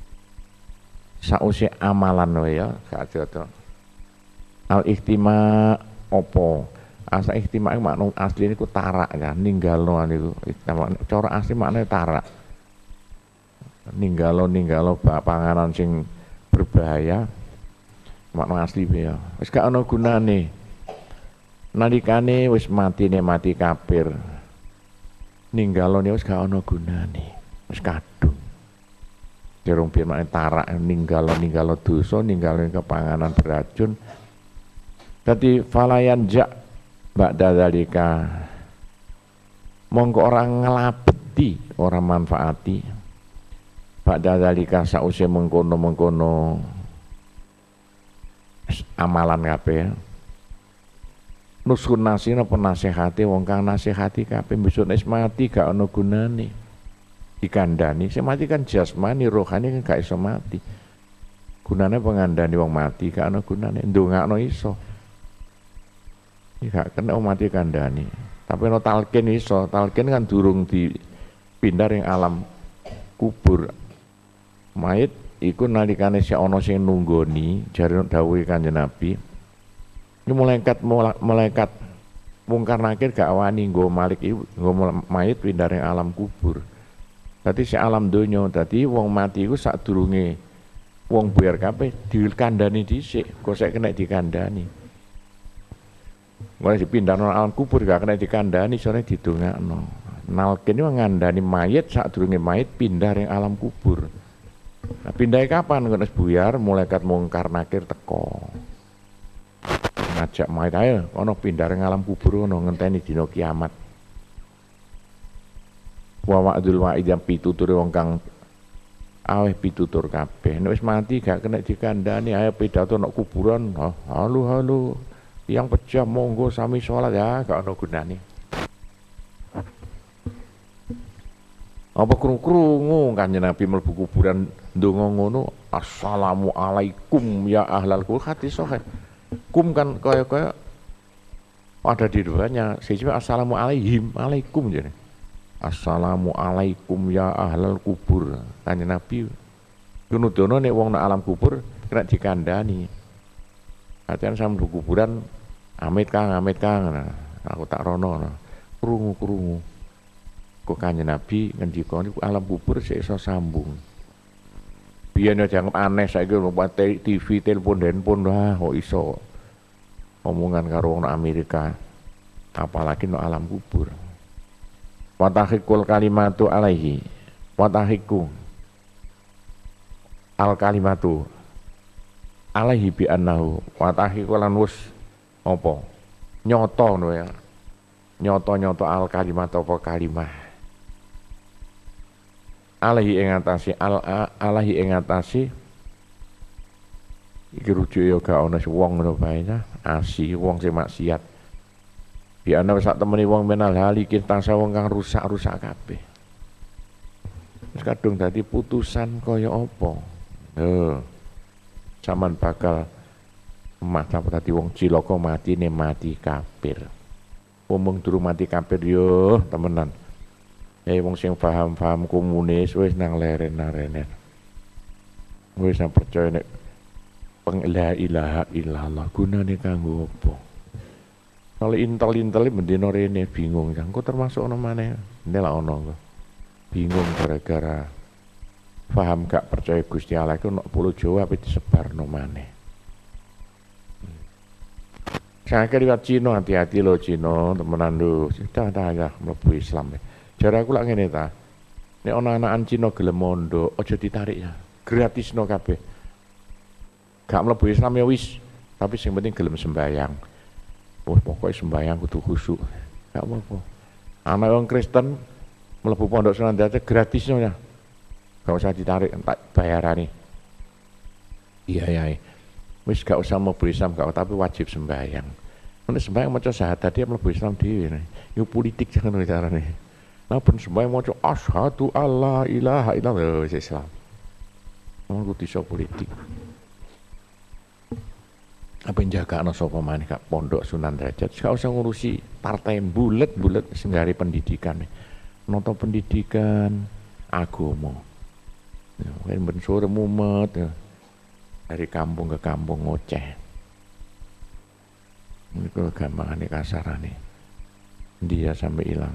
sause amalan wae ya gak ada al ihtima opo asa ihtima iku makna asline iku tarak ya ninggalno niku cara asli maknane tarak ninggalo ninggalo panganan sing berbahaya makna asli ya wis gak ana gunane nalikane wis matine mati kafir ninggalone wis gak ana gunane wis kadung Jerung biar maknanya tarak ninggalo ninggalo dosa ninggalo kepanganan beracun. Tadi falayan jak ba'da dzalika mongko orang ngelabeti orang manfaati ba'da dzalika sause mengkono-mengkono amalan kabeh. Nusun nasi napa nasihati wong kang nasihati kabeh besok nek mati gak ana gunane. Dikandani, sing mati kan jasmani, rohani kan gak iso mati. Gunane pengandani wong mati gak ana gunane, ndongakno iso. Iki gak kena wong mati kandani. Tapi ono talqin iso, talqin kan durung dipindah ing alam kubur. Mayit iku nalikane sik ana sing nunggoni, jare dawuhe Kanjeng Nabi. Ini malaikat malaikat mungkar nakir gak wani nggo malik nggo mayit pindah ing alam kubur. Dadi si alam donya, dadi wong mati iku sadurunge wong buyar kabeh dikandani dhisik, kok sik kena dikandani. Mulai dipindahno alam kubur gak kena dikandani, sore didongakno. Nalkin iki ngandani mayit sadurunge mayit pindah ing alam kubur. Nah, pindahe kapan kok wis buyar, malaikat mungkar nakir teko. Ngajak mayit ayo ana pindah ing alam kubur ana ngenteni dina kiamat. Wa wa'dul wa'id yang pitutur wong kang aweh pitutur kabeh. Nek wis mati gak kena dikandani ayo pidato nek kuburan. Halo halo. Yang pejah monggo sami salat ya gak ono gunane. Apa krungu-krungu Kanjeng Nabi mlebu kuburan ndonga ngono, assalamu alaikum ya ahlal kubur hadis sahih. Kum kan kaya-kaya ada di depannya, sejauh assalamu alaihim, alaikum jadi. Assalamu alaikum ya ahlal kubur. Kanjeng Nabi nudono nek wong nang alam kubur kena dikandani. Artian sampe kuburan amit Kang, amit Kang. Nah, aku tak rono. Nah. Krungu-krungu. Kok Kanjeng Nabi ngendika niku alam kubur sik iso sambung. Biyen dianggap aneh saiki T V, telepon, handphone wah kok iso omongan karo wong Amerika. Apalagi no alam kubur. Watahikul kalimatu alaihi watahiku al kalimatu alaihi bi annahu watahiku lan wis apa nyoto ngono ya nyoto-nyoto al kalimat apa kalimah alaihi ing atase al alaihi ing atase iki rujuk ya gak ana wong ngono bae asi wong sing maksiat. Bi ana sak temeni wong menal halikin tansah wong kang rusak-rusak kabeh. Wis kadung dadi putusan kaya apa? Lho. Saman bakal mata dadi wong cilaka matine mati kafir. Wong durung mati kafir yo temenan. Ya wong sing paham-paham komunis wis nang leren-leren. Wis nang percaya nek la ilaha illallah gunane kanggo apa? Kalau intel-intel mendino rene bingung kan, kok termasuk ono maneh, nela ono, bingung gara-gara paham gak percaya Gusti Allah itu nok pulau Jawa tapi disebar no maneh. Saya kira Cina hati-hati lo Cina temenan lu, dah dah ya mlebu Islam. Cara aku lak ngene ta, nek ono anakan Cina gelem mondok, aja ditarik ya, gratis no kabeh. gak mlebu Islam ya wis, tapi sing penting gelem sembayang. Wah, pokoknya sembayang kudu khusyuk. Gak apa-apa. Anak orang Kristen mlebu pondok Sunan Dadi gratisnya ya. Gak usah ditarik tak bayarane. Iya ya. Wis gak usah mlebu Islam gak, tapi wajib sembayang. Nek sembayang maca syahadat dia mlebu Islam dhewe. Yo politik jangan carane. Nah pun sembayang maca asyhadu alla ilaha illallah wis Islam. Wong kudu iso politik. Apa jaga anak sapa maneh kak pondok Sunan Derajat gak usah ngurusi partai bulet-bulet senggari pendidikan nonton pendidikan agama ya kan ben sore mumet ya. Dari kampung ke kampung ngoceh ini kalau gampangane kasarane dia sampai hilang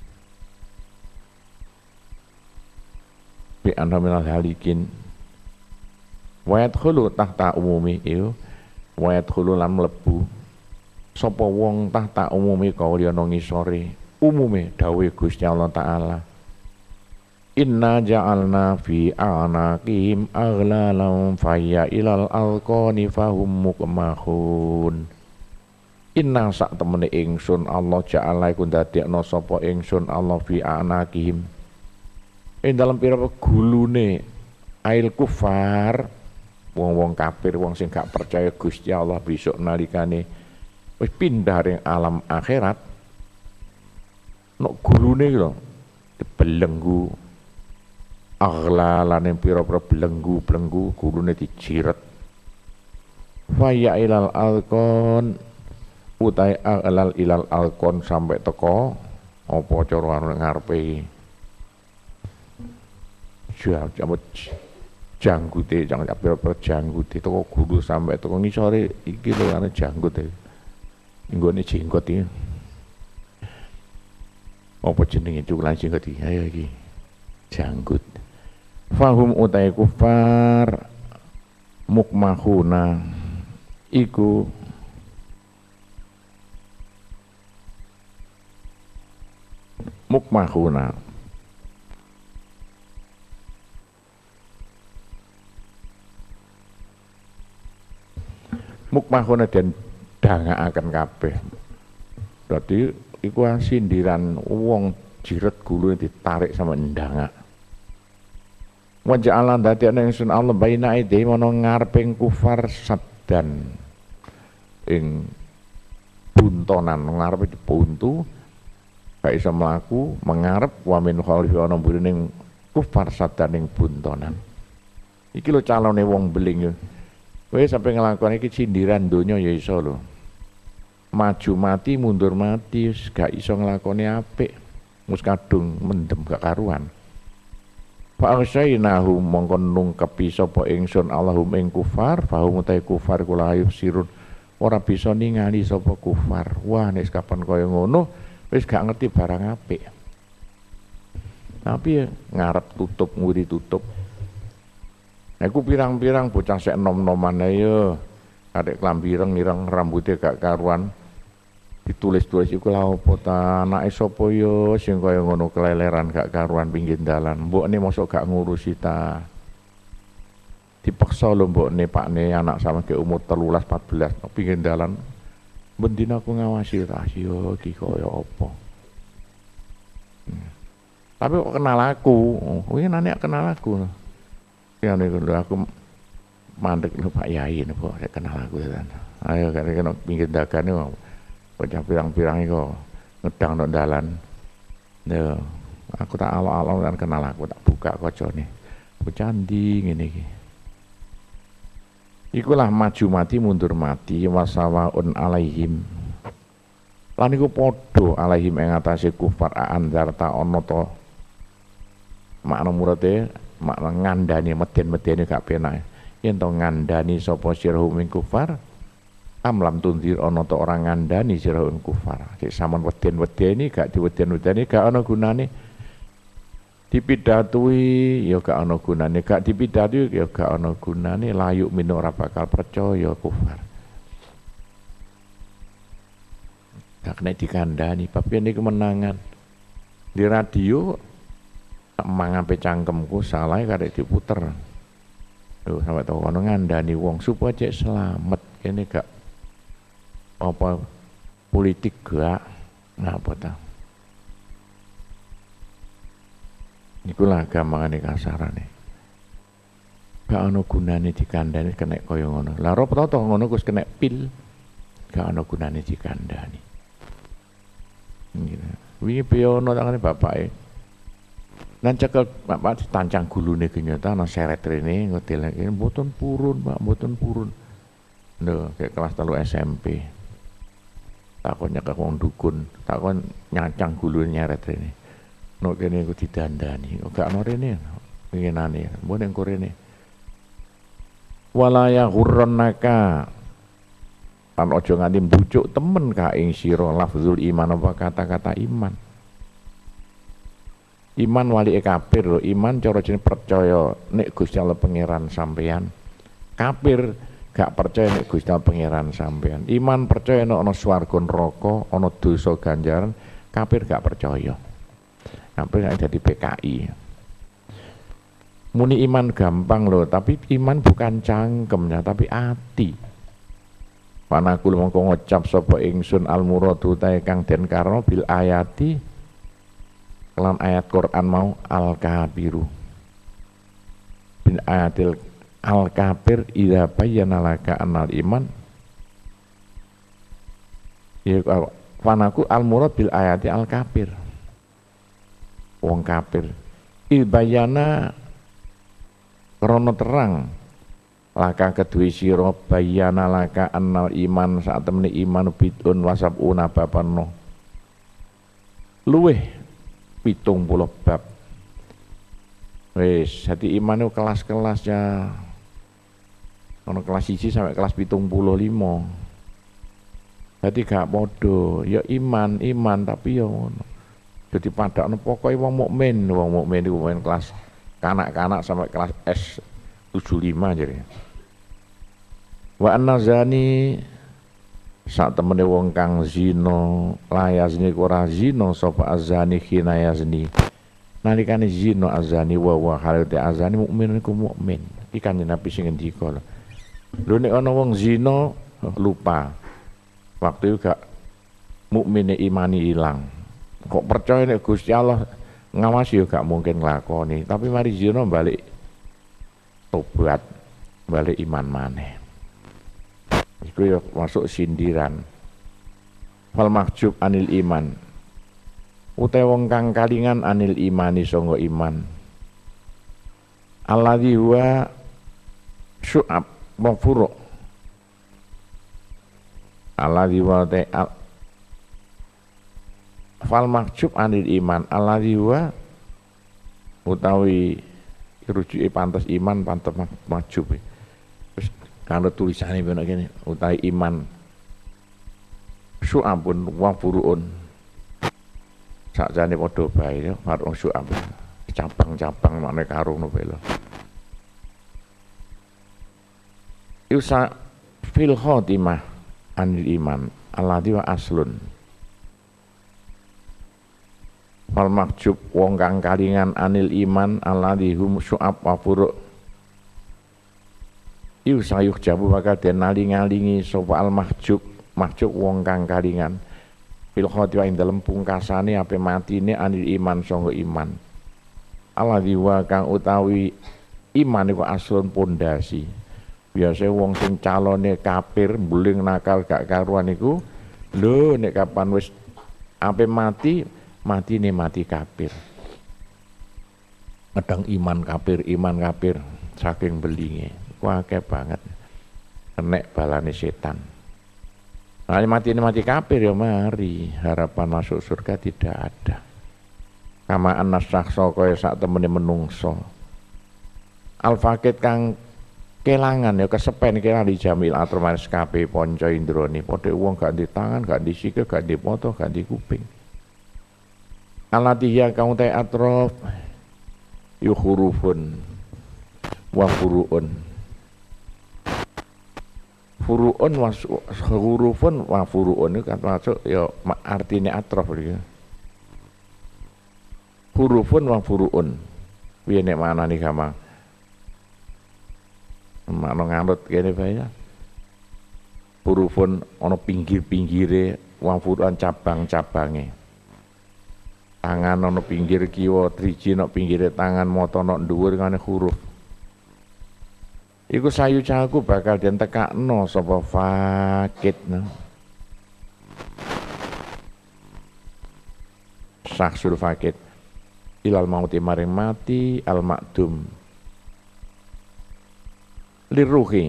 bi anna minal halikin wa yadkhulu tahta umumi itu wayat khulu lan mlebu sapa wong tahta umumi kawula ana ngisore umume dawuh Gusti Allah taala inna ja'alna fi anaqim aghlalan fayya ilal alqani fahum muqmahun inna sak temene ingsun Allah ja'ala iku ndadekno sapa ingsun Allah fi anaqim ing dalem pira gulune ail kufar wong-wong kafir, wong sing gak percaya Gusti Allah besok nalikane wis pindah ring alam akhirat nok gulune lho dibelenggu aglalane pira-pira belenggu-belenggu gulune dijiret faya ilal alqon utai aglal ilal alqon sampai teko apa cara ngarepe siap cabut janggute jangan apa-apa janggute toko guru sampai toko ngisore iki lho ana janggut e nggone jenggot iki apa jenenge cukulan jenggot iki ayo iki janggut fahum utai kufar mukmahuna iku mukmahuna mukmahuna dan dangakaken kabeh. Dadi iku sindiran wong jiret gulune ditarik sama ndangak. Wa ja'ala dadekne ingsun Allah baina aidhi ana ngareping kufar saddan ing buntonan ngarepe dibuntu gak iso mlaku mengarep wa min khalifi ana mburining kufar saddan ing buntonan. Iki lho calone wong beling yo. Kowe sampai ngelakoni iki sindiran donya ya iso lho. Maju mati mundur mati gak iso ngelakoni apik. Mus kadung mendem gak karuan. Fa arsainahu mongko nungkepi sapa ingsun Allahum ing kufar, fahum utai kufar kula ayub sirun ora bisa ningali sapa kufar. Wah nek kapan kaya ngono wis gak ngerti barang apik. Tapi ya, ngarep tutup nguri tutup. Aku pirang-pirang bocah sek nom-noman ayo adek klambi ireng-ireng rambutnya gak karuan ditulis-tulis iku lha opo ta anake sapa yo sing kaya ngono keleleran gak karuan pinggir dalan mbokne mosok gak ngurusi ta dipaksa lho mbokne pakne anak sama ke umur telulas empat belas pinggir dalan bendina aku ngawasi ta yo iki kaya apa hmm. Tapi kok kenal aku kuwi nane kenal aku ya nek aku mandek lho Pak Yai niku saya kenal aku tenan. Ayo kene pinggir dagane bocah pirang-pirang iku ngedang nang dalan. Yo aku tak alok-alok dan kenal aku tak buka kocone. Bocah ndi ngene iki. Ikulah maju mati mundur mati wasawaun alaihim. Lan iku padha alaihim ing atase kufar anzarta ana to makna murate makna ngandani meden-medene gak penak yen to ngandani sapa sirahum ing kufar amlam tundir ana to ora ngandani sirahum kufar sik sampean weden-wedeni gak diweden-wedeni gak ana gunane dipidatui ya gak ana gunane gak dipidati ya gak ana gunane layuk min ora bakal percaya kufar gak kena dikandani tapi ini kemenangan di radio mangape cangkemku salah karek diputer Lho sampai tau kono ngandani wong supaya cek selamat kene gak apa politik gak ngapa ta. Iku lah gampangane kasarane. Gak ono gunane dikandani kena kaya ngono. Lah ora tau ngono Gus kena pil. Gak ono gunane dikandani. Ngene. Wingi piyono tangane bapake. Lan cekel bapak ditancang gulune kenyata ana seret rene ngodel iki mboten purun, Pak, mboten purun. Lho, kayak kelas telu S M P. Takon nyekek wong dukun, takon nyacang gulune nyeret rene. No kene iku didandani, gak ono rene. Winginane, mbok ning korene. Wala ya ghurrannaka. Lan aja nganti mbucuk temen ka ing sira lafzul iman apa kata-kata iman. Iman wali kafir lho, iman cara jeneng percaya nek Gusti Allah pangeran sampeyan. Kafir gak percaya nek Gusti Allah pangeran sampeyan. Iman percaya nek ana swarga neraka, ana dosa ganjaran, kafir gak percaya. Kafir gak dadi P K I. Muni iman gampang loh, tapi iman bukan cangkemnya, tapi ati. Panakul mongko ngocap sapa ingsun al-muradu tae kang den karno bil ayati lan ayat Quran mau al-kabiru. Bin ayatil al-kabir idza bayyana laka anal iman. Ya panaku al-murad bil ayati al-kabir. Wong kafir. Ibayana krono terang laka kedue sira bayana laka annal iman saat temene iman bidun wasabuna babano luweh pitung puluh bab wis jadi iman itu kelas-kelas ya ono kelas siji sampai kelas pitung puluh lima jadi gak podo ya iman iman tapi ya ngono jadi padakno pokoke wong mukmin wong mukmin iku mukmin kelas kanak-kanak sampai kelas S tujuh puluh lima jadi. Wa anna zani sak temene wong kang zina layazni ora zina sapa azani khina yazni. Nalikane zina azani wa wa halate azani mukmin iku mukmin. Iki kanjeng Nabi sing ngendika lho. Lho nek ana wong zina lupa. Waktu itu gak mukmine imani ilang. Kok percaya nek Gusti Allah ngawasi yo gak mungkin nglakoni, tapi mari zina balik tobat, balik iman maneh. Iku yo masuk sindiran. Fal mahjub anil iman. Utawa wong kang kalingan anil imani sangga iman. Alladzi huwa syu'ab wa furu'. Alladzi wa ta'al fal mahjub anil iman alladzi wa utawi rujuke pantes iman pantes mahjub terus karo tulisane bener kene utawi iman syu'abun wa furu'un sakjane padha bae karo syu'ab cabang-cabang makne karo ngono bae lho yusa fil khotimah anil iman alladzi wa aslun. Fal mahjub wong kang kalingan anil iman alladzi hum syu'ab wa furu' iu sayuh jabu bakal den naling-alingi sapa al mahjub mahjub wong kang kalingan fil khotimah ing dalem pungkasane ape matine anil iman sangga iman alladzi wa kang utawi iman iku aslun pondasi. Biasa wong sing calone kafir mbuling nakal gak karuan iku lho nek kapan wis ape mati mati nih mati kafir. Kadang iman kafir, iman kafir saking belinge. Kuake banget. Kenek balane setan. Nah mati nih mati kafir ya mari harapan masuk surga tidak ada. Kama anas sakso kaya sak temene menungso. Al fakit kang kelangan ya kesepen kelang di jamil atromanis kabeh ponco indrone padha wong gak di tangan, gak di sikil, gak di poto, gak di kuping. Alatiya kang te atrof yu hurufun wa furuun furuun wa hurufun wa furuun itu kan masuk ya artine atrof iki hurufun wa furuun piye nek manani gampang makna nganut kene bae ya. Hurufun ana pinggir-pinggire wafudhan cabang-cabange. Tangan ana pinggir kiwa, driji ana pinggire tangan, mata ana dhuwur ngene huruf. Iku sayu cahaku bakal den tekakno sapa fakit. Syahsul fakit ilal mauti maring mati al makdum liruhi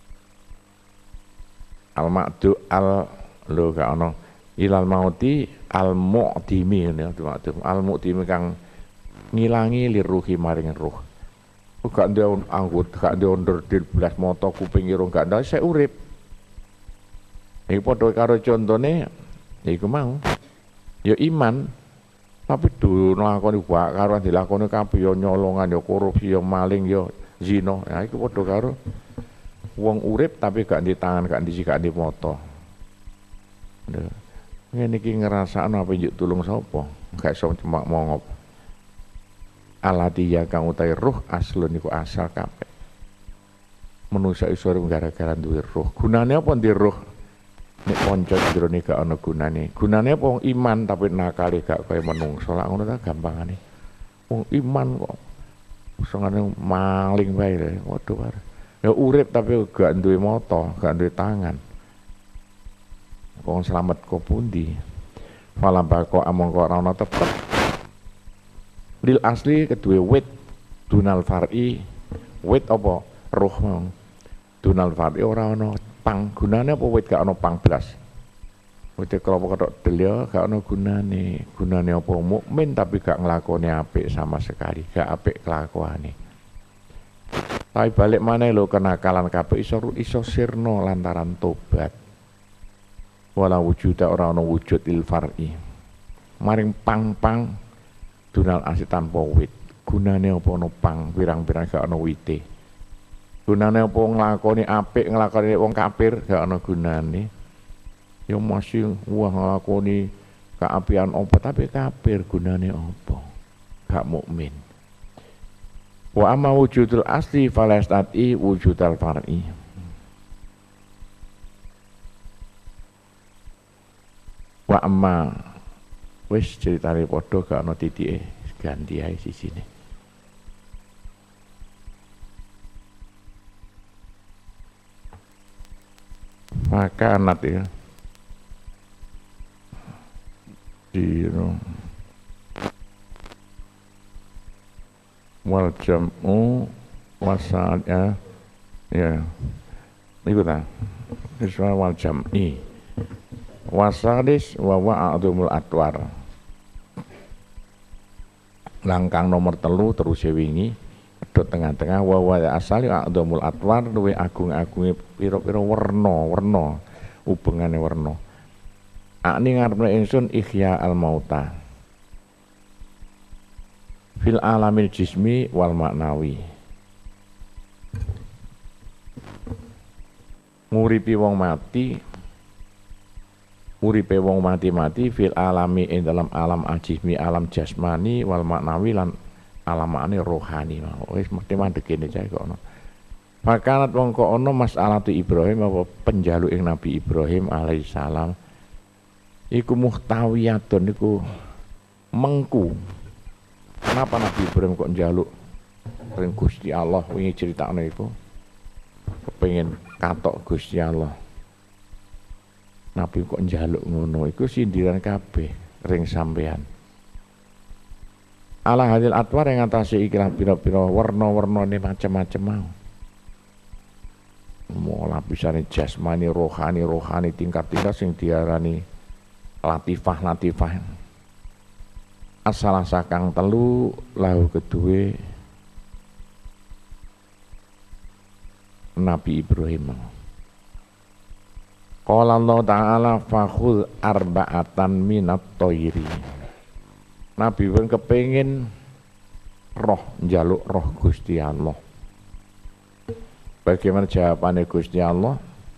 al makdu al lo gak ono ilal mauti al mu'dimi al mu'dimi kang ngilangi liruhi maring ruh. Gak ndek anggut, gak ndek onder dil belas mata kuping irung gak ndek saya urip. Iki padha karo contone iku mau ya iman. Tapi dono lakoni wae karo dilakoni kabeh ya nyolongan ya korupsi ya maling ya zina. Ya iku padha karo wong urip tapi gak di tangan, gak di gak di mata. Ngene iki ngrasakno apa njuk tulung sapa? Gak iso cuma mongop. Alatiya kang utahe ruh aslun iku asal kabeh. Manusa iso gara-gara duwe ruh. Gunane apa ndi ruh? Nek kanca jroning gak ana gunane. Gunane apa wong iman tapi nakale gak kaya menungso. Lah ngono ta gampangane. Wong iman kok sengane maling wae lho. Waduh bare. Ya urip tapi gak duwe mata, gak duwe tangan. Wong slamet kok pundi? Fala bako amangka ora ana tetep. Lil asli kedua wit dunal far'i. Wit apa? Ruh mau. Dunal far'i ora ana pang, gunane apa wit gak ana pang blas. Wit kelompok ketok delya gak ana gunane. Gunane apa mukmin tapi gak nglakoni apik sama sekali, gak apik kelakuane. Tapi balik maneh lho kenakalan kabeh iso iso sirna lantaran tobat. Wala wujuda ora ana wujud il far'i. Maring pang-pang dunal asli tanpa wit. Gunane apa ana pang pirang-pirang gak ana wite. Gunane apa nglakoni apik nglakoni wong kafir gak ana gunane. Ya masih wah nglakoni kaapian apa tapi kafir gunane apa? Gak mukmin. Wa amma wujudul asli falastati wujudal far'i. Wa amma wis ceritane padha gak ana titike ganti ae sisine. Maka anak ya dino wal jam'u wasal ya ya iku ta iswa wal jam'i wasalis wa wa'adumul atwar. Langkang nomor telu terus wingi pedhot tengah-tengah wa wa asali a'dhamul atwar luwe agung-agunge pira-pira werna-werna hubungane werna. Akni ngarepne ingsun ihya al mauta fil alamil jismi wal maknawi. Nguripi wong mati uripe wong mati-mati fil alami ing dalam alam ajismi alam jasmani wal maknawi lan alamane rohani mau wis mesti mandekene cah kok ono. Makanat wong kok ono masalatu Ibrahim apa penjaluk ing Nabi Ibrahim alaihissalam iku muhtawiyatun iku mengku. Kenapa Nabi Ibrahim kok njaluk ring Gusti Allah wingi critakno iku kepengin katok Gusti Allah. Nabi kok njaluk ngono iku sindiran kabeh ring sampean. Ala hadil atwar yang atase ikilah pira-pira warna-warnane macam-macam mau. Mau lapisane jasmani, rohani, rohani tingkat-tingkat sing diarani latifah-latifah. Asalah sakang telu lahu kedue Nabi Ibrahim. Qala Allah Ta'ala fakhul arba'atan minat toiri. Nabi pun kepengin roh, njaluk roh Gusti Allah. Bagaimana jawabannya Gusti Allah?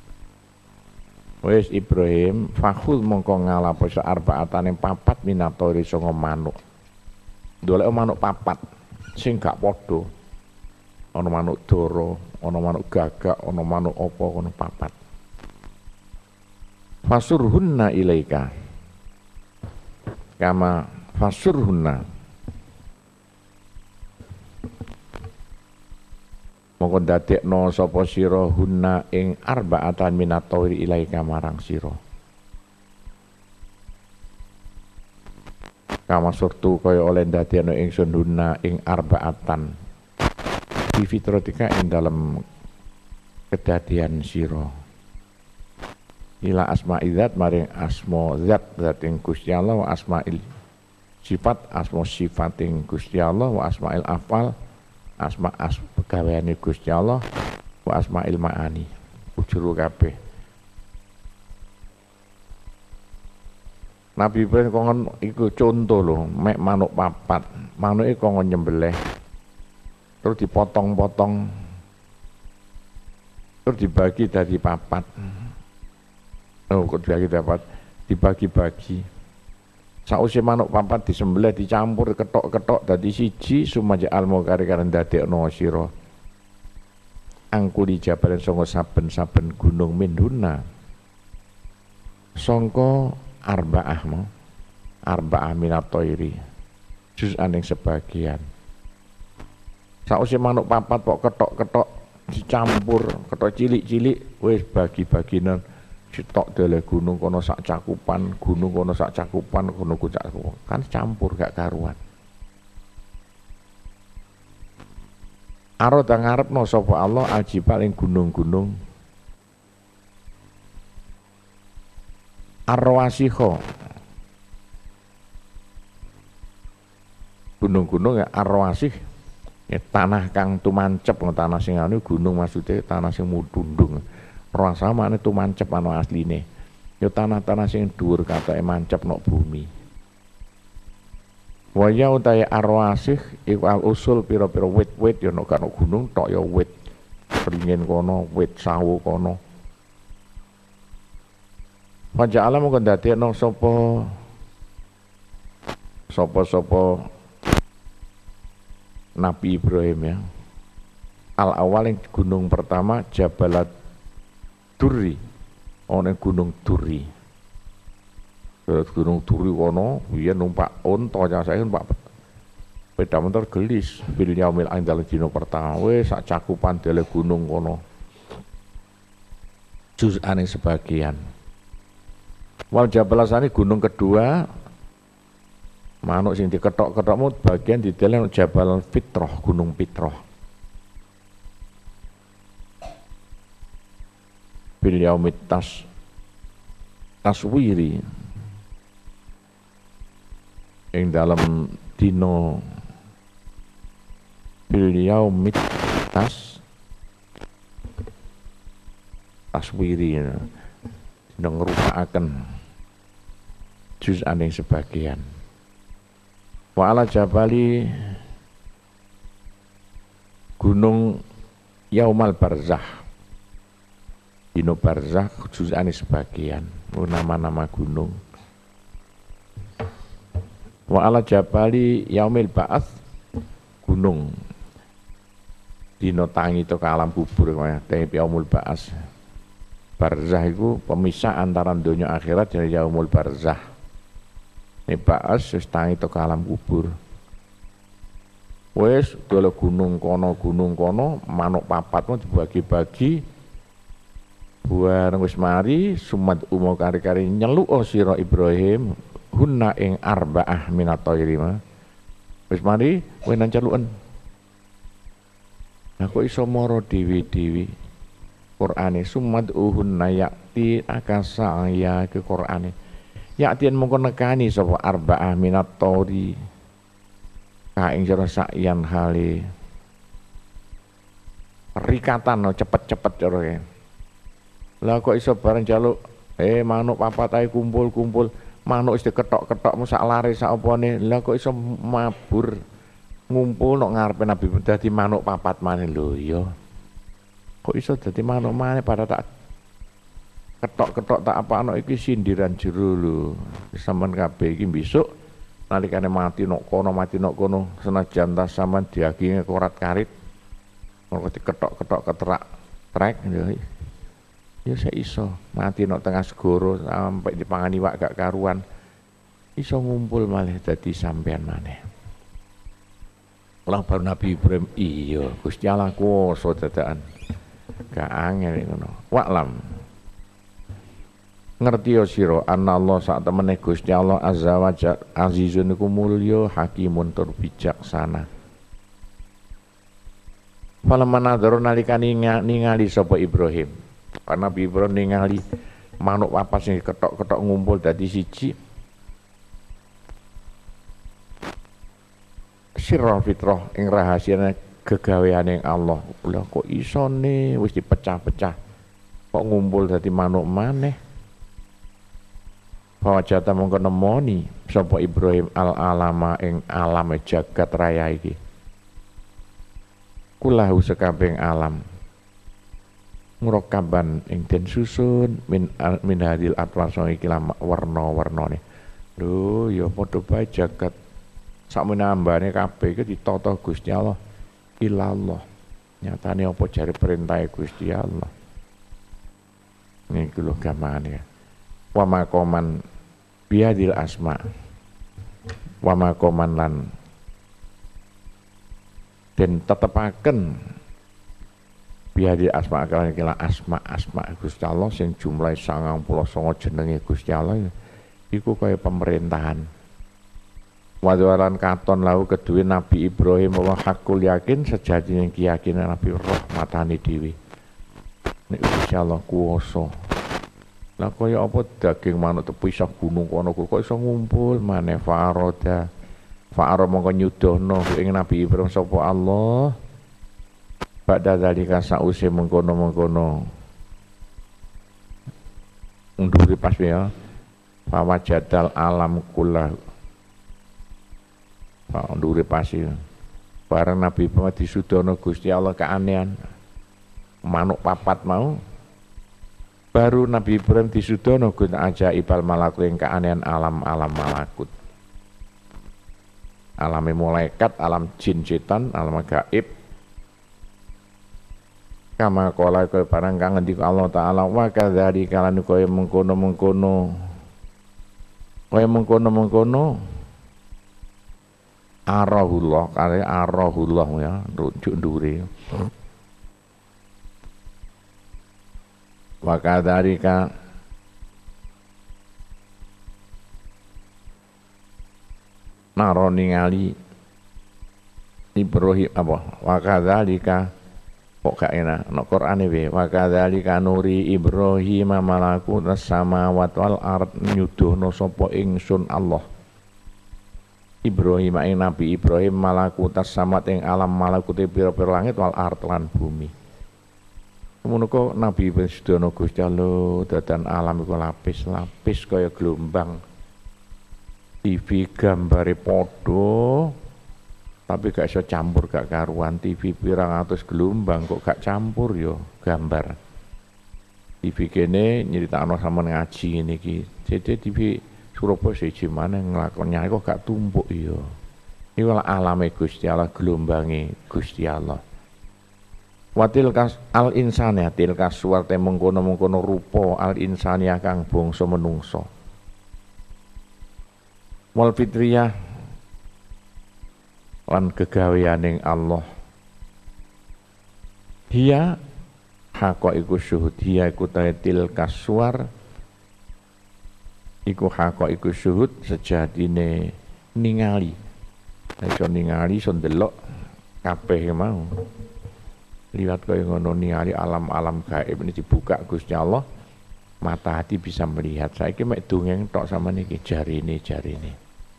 Wis Ibrahim fakhul mongko ngalapo arba'atan yang papat minat toiri songo manuk. Dolek manuk papat sing gak padha. ana manuk dara, ana manuk gagak, ana manuk apa kono papat. Fasurhunna ilaika. Kama fasurhunna. Mongko dadekno sapa sira hunna ing arba'atan minatawiri ilaika marang sira. Kama surtu kaya oleh dadekno ingsun hunna ing arba'atan fi fitratika ing dalem kedadian sira. Ila asma'i zat maring asma zat zat ing Gusti Allah wa asma'il sifat asma sifat ing Gusti Allah wa asma'il afal asma as pegaweane Gusti Allah wa asma'il ma'ani ujuru kabeh. Nabi Ibrahim kongon iku contoh lho, mek manuk papat, manuke kongon nyembelih terus dipotong-potong terus dibagi dari papat. Oh, kok dibagi dapat dibagi-bagi. Sausé manuk papat disembelih dicampur ketok-ketok dadi siji sumaja almu kare-kare ndadekno sira. Angkuli jabalen sanga saben-saben gunung minduna. Sangka arba'ah mo. Arba'ah minatoiri. Jus aning sebagian. Sausé manuk papat kok ketok-ketok dicampur, ketok cilik-cilik wis bagi-baginan. Sitok dele gunung kono sak cakupan, gunung kono sak cakupan, kono ku cakupan. Kan campur gak karuan. Arada ngarepno sapa Allah aljibal ing gunung-gunung. Arwasiho. Gunung-gunung ya arwasih. Ya, tanah kang tumancep, tanah sing anu gunung maksudnya tanah sing mudundung. Rasa makne tu mancep ana asline. Ya tanah-tanah sing dhuwur katoke mancep nok bumi. Waya utahe arwasih iku al usul pira-pira wit-wit ya nok karo gunung tok ya wit. Ringin kono, wit sawu kono. Wajah alam kok ndadekno sapa sapa-sapa Nabi Ibrahim ya. Al awal yang gunung pertama Jabalat Duri, ana gunung Duri. Terus gunung Duri kono, dia numpak unta, jangan saya numpak sepeda motor gelis. Bil yaumil akhir dina pertama, wes sak cakupan dele gunung kono. Juz ane sebagian. Wal jabalasani gunung kedua, manuk sing diketok-ketokmu bagian di dalam Jabal Fitrah, gunung Fitrah. Bil yaumit tas taswiri ing dalam dino bil yaumit tas taswiri dino ngerupakaken juz aning sebagian. Wa ala jabali gunung Yaumal Barzah dino barzakh juz'ane sebagian, nama-nama gunung. Wa ala jabali yaumil ba'ats gunung dino tangi to ke alam kubur kaya te yaumul ba'ats. Barzah iku pemisah antara dunia akhirat dan yaumul barzah. Nek ba'ats wis tangi to ke alam kubur. Wes dole gunung kono gunung kono manuk papatmu dibagi-bagi. Bareng wis mari sumat umo kari-kari nyeluk sira Ibrahim hunna ing arba'ah minatoiri mah. Wis mari kowe nang celuken. Lah kok iso mara dewi-dewi Qur'ane sumat uhunna yakti akasa ya ke Qur'ane. Yaktian mongko nekani sapa arba'ah minatoiri. Ka ing jero sakyan hale. Rikatan cepet-cepet jero. Lah kok iso bareng jaluk eh manuk papat ae kumpul-kumpul manuk wis diketok-ketokmu sak lare sak opone. Lah kok iso mabur ngumpul nok ngarepe Nabi dadi manuk papat maneh lho ya. Kok iso dadi manuk maneh pada tak ketok-ketok tak apa ana iki sindiran jero lho. Sampeyan kabeh iki besok nalikane mati nok kono mati nok kono senajan tas sampean diaginge korat karit Mergo diketok-ketok keterak trek ya. Ya saya iso mati nok tengah segoro sampai dipangani wak gak karuan. Iso ngumpul malih dadi sampean maneh. Lah baru Nabi Ibrahim iya Gusti Allah kuwasa dadakan. Gak angel ngono. Wa'lam. Ngerti ya sira anallah sak temene Gusti Allah azza wa jalla azizun iku mulya hakimun tur bijaksana. Falaman nadzara nalika ningali sapa Ibrahim. Karena Nabi Ibrahim ningali manuk papat sing ketok-ketok ngumpul dadi siji. Sirrul fitrah ing rahasiane gegaweane Allah. Lha kok isone wis dipecah-pecah. Kok ngumpul dadi manuk maneh. Fawajata mongko nemoni sapa Ibrahim al alama ing alame jagat raya iki. Kulahu sekabeh alam. Murakaban ing den susun min min hadil atwar sing iki warna-warnane. Lho ya padha bae jagat sakmene ambane kabeh iki ditata Gusti Allah. Ilallah. Nyatane apa jare perintah Gusti Allah. Niku lho gamane. Wa maqaman biadil asma. Wa maqaman lan den tetepaken biadil asma kalian kira asma asma Gusti Allah sing jumlahe sangang puluh sanga jenenge Gusti Allah iku kaya pemerintahan. Wadwalan katon lau kedue Nabi Ibrahim wa hakul yakin sejatine keyakinan Nabi rahmatane dhewe. Nek Gusti Allah kuwasa. Lah kaya apa daging manuk tepisah gunung kono kok iso ngumpul maneh faroda. Fa'ara mongko nyudono ing Nabi Ibrahim sapa Allah. Ba'da zalika sause mengkono-mengkono. Nduri pas ya. Fa wajadal alam kullah. Fa nduri pas ya. Bareng Nabi Ibrahim disudono Gusti Allah keanehan. Manuk papat mau. Baru Nabi Ibrahim disudono gun ajaibal malakut ing keanehan alam-alam malakut. Alami malaikat, alam jin setan, alam gaib. Kama kala kaya barang kang ngendika Allah taala wa kadzalika lan kaya mengkono-mengkono. Kaya mengkono-mengkono arahullah, kare arahullah ya, rujuk ndure. Wa kadzalika naro ningali Ibrahim apa wa kadzalika kok gak enak nek Qur'ane wae wa kadzalika nuri Ibrahim malakut samawati wal ard nyuduhno sapa ingsun Allah Ibrahim ing Nabi Ibrahim malakut samat ing alam malakute pira-pira langit wal ard lan bumi. Kemudian kok Nabi Ibrahim sedono Gusti Allah dadan alam iku lapis-lapis kaya gelombang. T V gambare podo tapi gak iso campur gak karuan. T V pirang atus gelombang kok gak campur yo gambar. T V kene nyeritakno sampean ngaji ngene iki. Jadi T V Surabaya siji maneh nglakonnya kok gak tumpuk yo. Iku alame Gusti Allah, gelombange Gusti Allah. Watil kas al insani til kasuwarte mengkono-mengkono rupa al insani kang bangsa menungso. Wal fitriyah lan kegaweaning Allah. Hiya haqqa iku syuhud, hiya iku til kasuwar iku haqqa iku syuhud sejatine ningali. Iso ningali iso ndelok kabeh mau. Liwat kaya ngono ningali alam-alam gaib ini dibuka Gusti Allah. Mata hati bisa melihat. Saiki mek dongeng tok sama niki jarine jarine.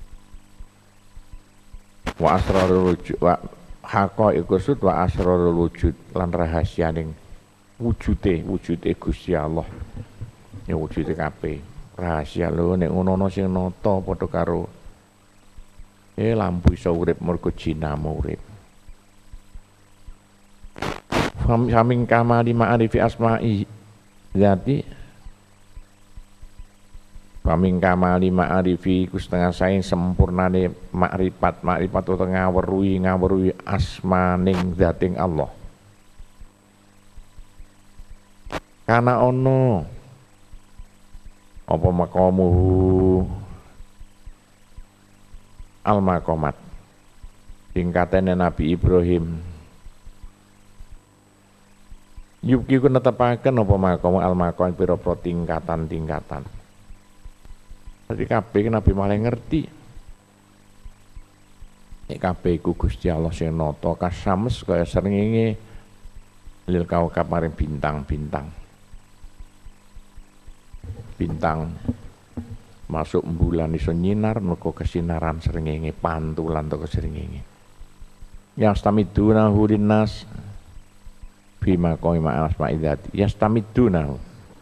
Wa asrarul wujud wa haqaiqus sud wa asrarul wujud lan rahasianing wujude wujude Gusti Allah. Ya wujude kabeh. Rahasia lho nek ngono sing nata padha karo eh lampu iso urip mergo jinama urip. Saming kamali ma'arifi asma'i zati Paming kamali ma'arifi ku setengah saing sempurnane makrifat makrifat utawa ngaweruhi ngaweruhi asmaning zating Allah. Kana ono apa maqamuhu al-maqamat tingkatane Nabi Ibrahim yubki ku netepaken apa maqam al-maqam pira-pira tingkatan-tingkatan. Dadi kabeh Nabi malah ngerti nek kabeh iku Gusti Allah sing nata kasames kaya srengenge lil kaukab maring bintang-bintang. Bintang masuk bulan iso nyinar mergo kesinaran srengenge pantulan to srengenge. Yastamiduna hurinnas bima qaima asma'idzati yastamiduna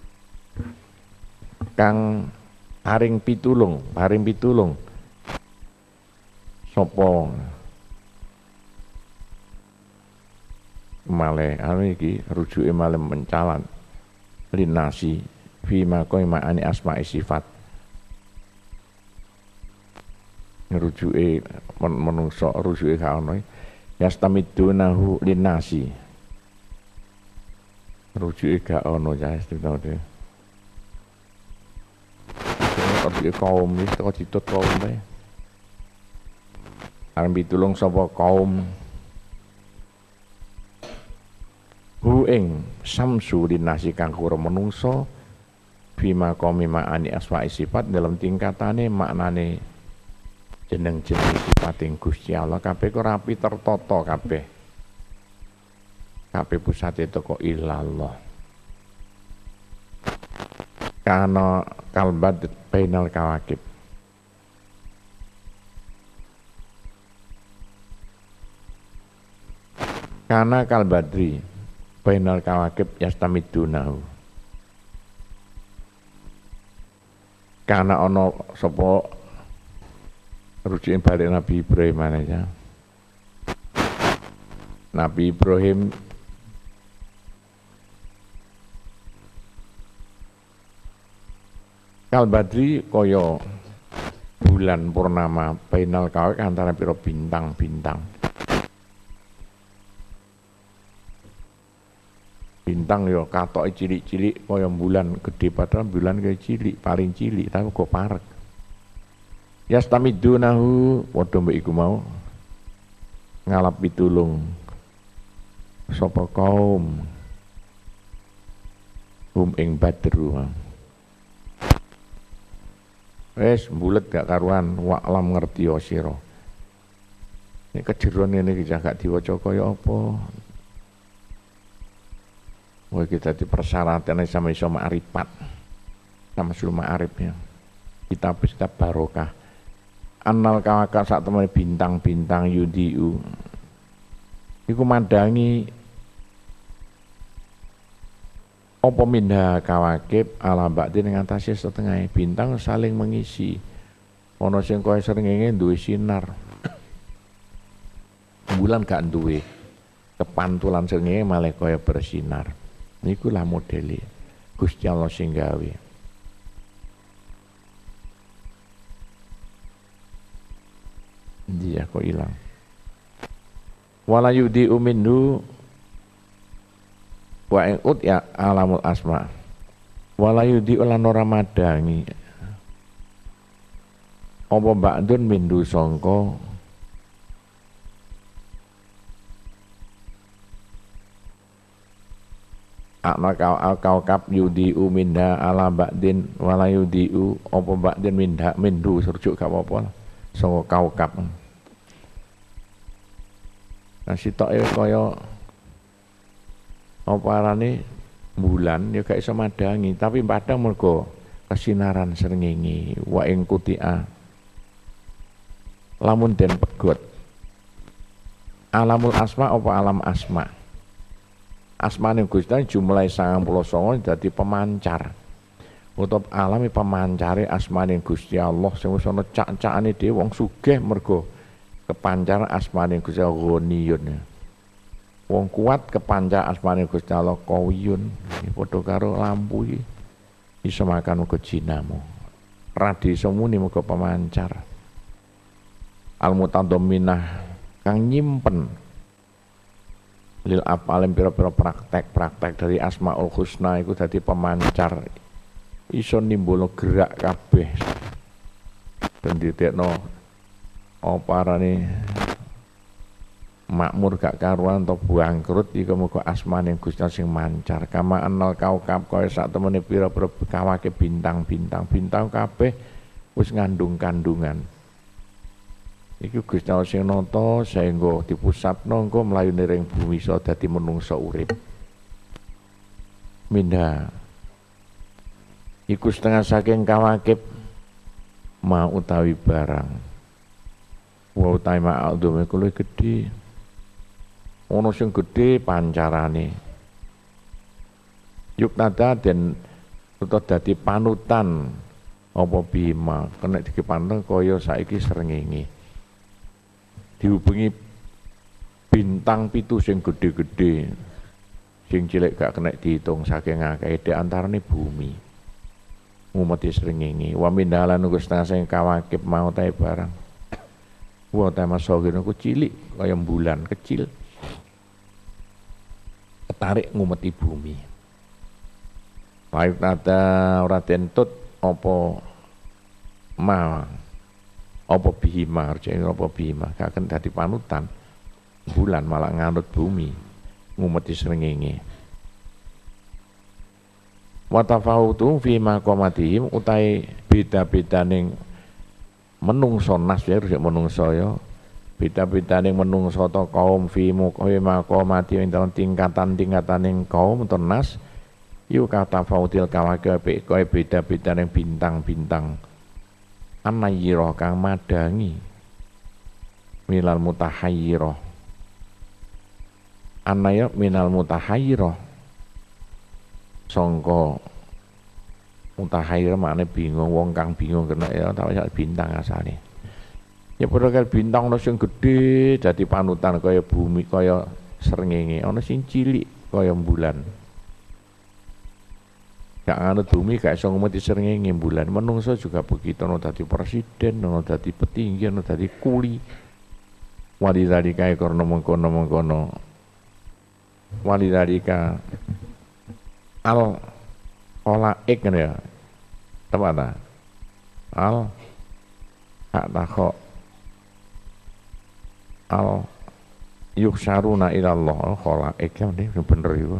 kang paring pitulung paring pitulung sapa male anu iki rujuke male mencalan linasi bima qaima ani asma'i sifat rujuke menungso rujuke ka ono yastamidunahu linasi rujuke gak ono ya istilahnya rujuke kaum wis teko ditut kaum bae arep pitulung sapa kaum hu ing samsu linasi kang kura menungso bima qami ma'ani asma'i sifat dalam tingkatane maknane jeneng-jeneng sifating Gusti Allah kabeh kok rapi tertata kabeh. Kabeh pusate teko ilallah. Kana kalbat bainal kawakib. Kana kalbadri bainal kawakib yastamidunahu. Kana ana sapa rujukin balik Nabi Ibrahim aja. Nabi Ibrahim kalbadri koyo bulan purnama bainal kawakib antara piro bintang-bintang. Bintang yo katoke cilik-cilik koyo bulan gede padahal bulan kaya cilik paling cilik tapi kok parek. Yastamidunahu padha mbek iku mau ngalap pitulung sapa kaum hum ing badru wis mbulet gak karuan waklam ngerti sira nek kejeron ngene iki gak diwaca kaya apa wae kita di persyaratan sama iso ma'rifat sama sulma arif ya kitab kitab barokah annal kawakab sak temene bintang-bintang yudiu iku mandangi apa minha kawakib ala ba'din ing atase setengah bintang saling mengisi ana sing kaya srengenge duwe sinar bulan gak duwe kepantulan srengenge malah kaya bersinar niku lah modele Gusti Allah sing gawe. Dia kok hilang. Wala yudi umindu wa in ut ya alamul asma. Wala yudi lan ora madangi. Apa ba'dun mindu sangka Akna kau kau kap yudi uminda ala ba'din wala yudi u apa ba'din minda mindu serujuk gak apa-apa. Sangka kau kap. Nah sitoke kaya apa arane bulan ya gak iso madangi tapi padang mergo kesinaran srengenge wa ing kutia lamun den pegot alamul asma apa alam asma asmane Gusti jumlahe sangang puluh sanga dadi pemancar utawa alami pemancare asmane Gusti Allah sing wis ana cak-cakane dhewe wong sugih mergo kepancar asmane Gusti Allah ghaniyun. Wong kuat kepancar asmane Gusti Allah qawiyun. Padha karo lampu iki iso makan uga jinamu. Radi iso muni muga pemancar. Al mutadamminah kang nyimpen lil apalim pira-pira praktek-praktek dari Asmaul Husna iku dadi pemancar iso nimbulno gerak kabeh ben didekno apa arane makmur gak karuan atau bangkrut iku muga asmane Gusti sing mancar kama anal kaukab kaya sak temene pira-pira kawake bintang-bintang bintang kabeh wis ngandung kandungan iku Gusti sing nata saengga dipusatno engko mlayune ring bumi iso dadi menungsa urip minda iku setengah saking kawakib ma utawi barang wa utawi ma aldume kuwi gedhe ono sing gedhe pancarane yuk nada den utawa dadi panutan apa bima kena dikepanteng kaya saiki srengenge dihubungi bintang pitu sing gedhe-gedhe sing cilik gak kena dihitung saking akeh di antarane bumi ngumeti srengenge wa mindalan uga setengah sing kawakib mau tae barang wa ta masogene ku cilik kaya bulan kecil tarik ngumeti bumi. Baik nada ora tentut apa ma apa bima arjane apa bima gak akan dadi panutan bulan malah nganut bumi ngumeti srengenge. Wa tafawutu fi maqamatihim utai beda-bedaning menungso nas ya harus menungso ya beda-beda ning menungso ta kaum fi maqamati ing dalem tingkatan-tingkatan ning kaum utawa nas yu kata faudil kawake kowe beda-beda ning bintang-bintang anayira kang madangi minal mutahayyirah anaya minal mutahayyirah sangka mutahayyir maknane bingung wong kang bingung kena ya tak bintang asale ya padha karo bintang ana sing gedhe dadi panutan kaya bumi kaya srengenge ana sing cilik kaya bulan gak anut bumi gak iso ngumeti srengenge bulan menungso juga begitu ana dadi presiden ana dadi petinggi ana dadi kuli walidalika karena mengkono-mengkono walidalika al olaik ya apa ta al hak takok al yuksaruna ilallah khalaik ya bener iku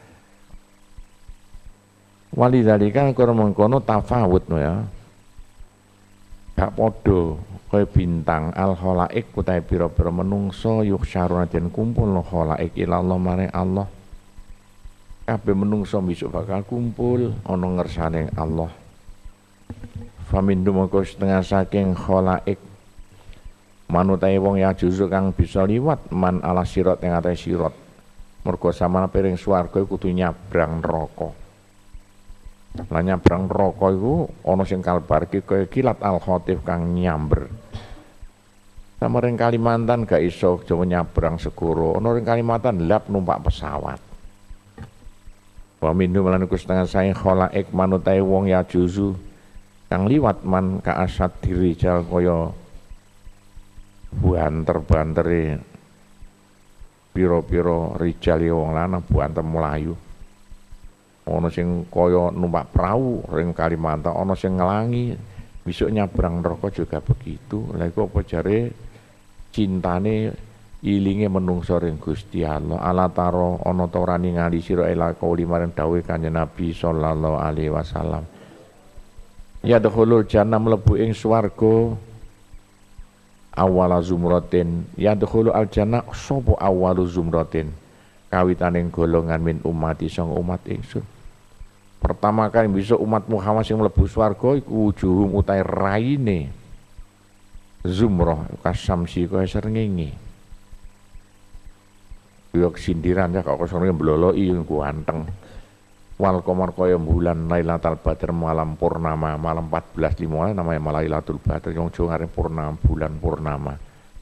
walidalika karena mengkono tafawut ya gak padha kaya bintang al khalaik utahe pira-pira menungso yuksaruna den kumpul no khalaik ilallah maring Allah kabeh menungso besok bakal kumpul ana ngersane Allah famindu mongko setengah saking khalaik manutai wong ya juzu kang bisa liwat man ala sirat yang atas sirat mergo samana piring swarga kudu nyabrang neraka lah nyabrang neraka iku ana sing kalbar iki kaya kilat al khatif kang nyamber sama ring Kalimantan gak iso Jawa nyabrang segoro ana ring Kalimantan lap numpak pesawat wa minhu lan iku setengah saing khalaik manutai wong ya juzu kang liwat man ka asad dirijal kaya banter-bantere pira-pira rijal wong lanang banter melayu ana sing kaya numpak perahu ring Kalimantan ana sing nglangi besok nyabrang neraka juga begitu lha iku apa jare cintane ilinge menungso ring Gusti Allah ala taro ana ta ora ningali sira ila kauli marang dawuh Kanjeng Nabi sallallahu alaihi wasallam ya dakhulul jannah mlebu ing swarga awala zumratin ya dakhulu al jannah sapa awalu zumratin kawitaning golongan min umati sang umat ingsun pertama kali bisa umat Muhammad sing mlebu swarga iku wujuhum utai raine zumrah kasamsi kaya srengenge yo sindiran ya kok sore mbloloki ku anteng wal qamar kaya bulan Lailatul Badar malam purnama malam empat belas lima namanya Lailatul Badar yang Jawa ngarep purnama bulan purnama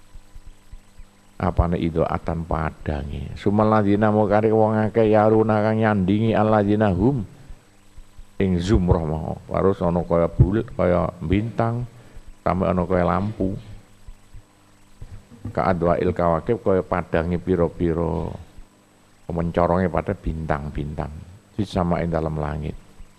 apane itu atan padange sumaladina mau kare wong akeh yaruna kang nyandingi alladzina hum ing zumrah mau harus ana kaya bulat kaya bintang sampe ana kaya lampu ka adwail kawakib kaya padange pira-pira mencorongnya pada bintang-bintang disamain dalam langit.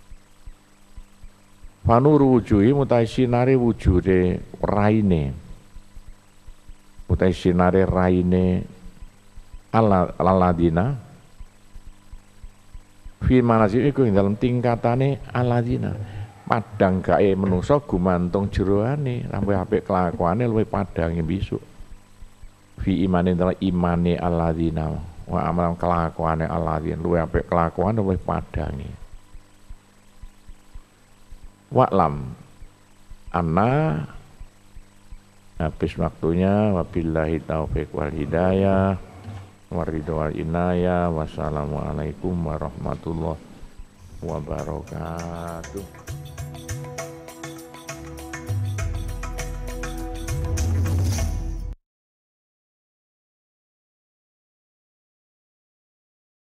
Fanuru wujuhi mutai sinare wujude raine, mutai sinare raine ala aladina fi manazil iku ing dalam tingkatane aladina padang gawe menungso gumantung jeroane sampe apik kelakuane luwih padange besok fi imane dalam imane aladina wa amalan kelakuane aladina luwih apik kelakuane luwih padange wa'lam anna habis waktunya wabillahi taufiq wal hidayah waridho wal inayah wassalamualaikum warahmatullahi wabarakatuh.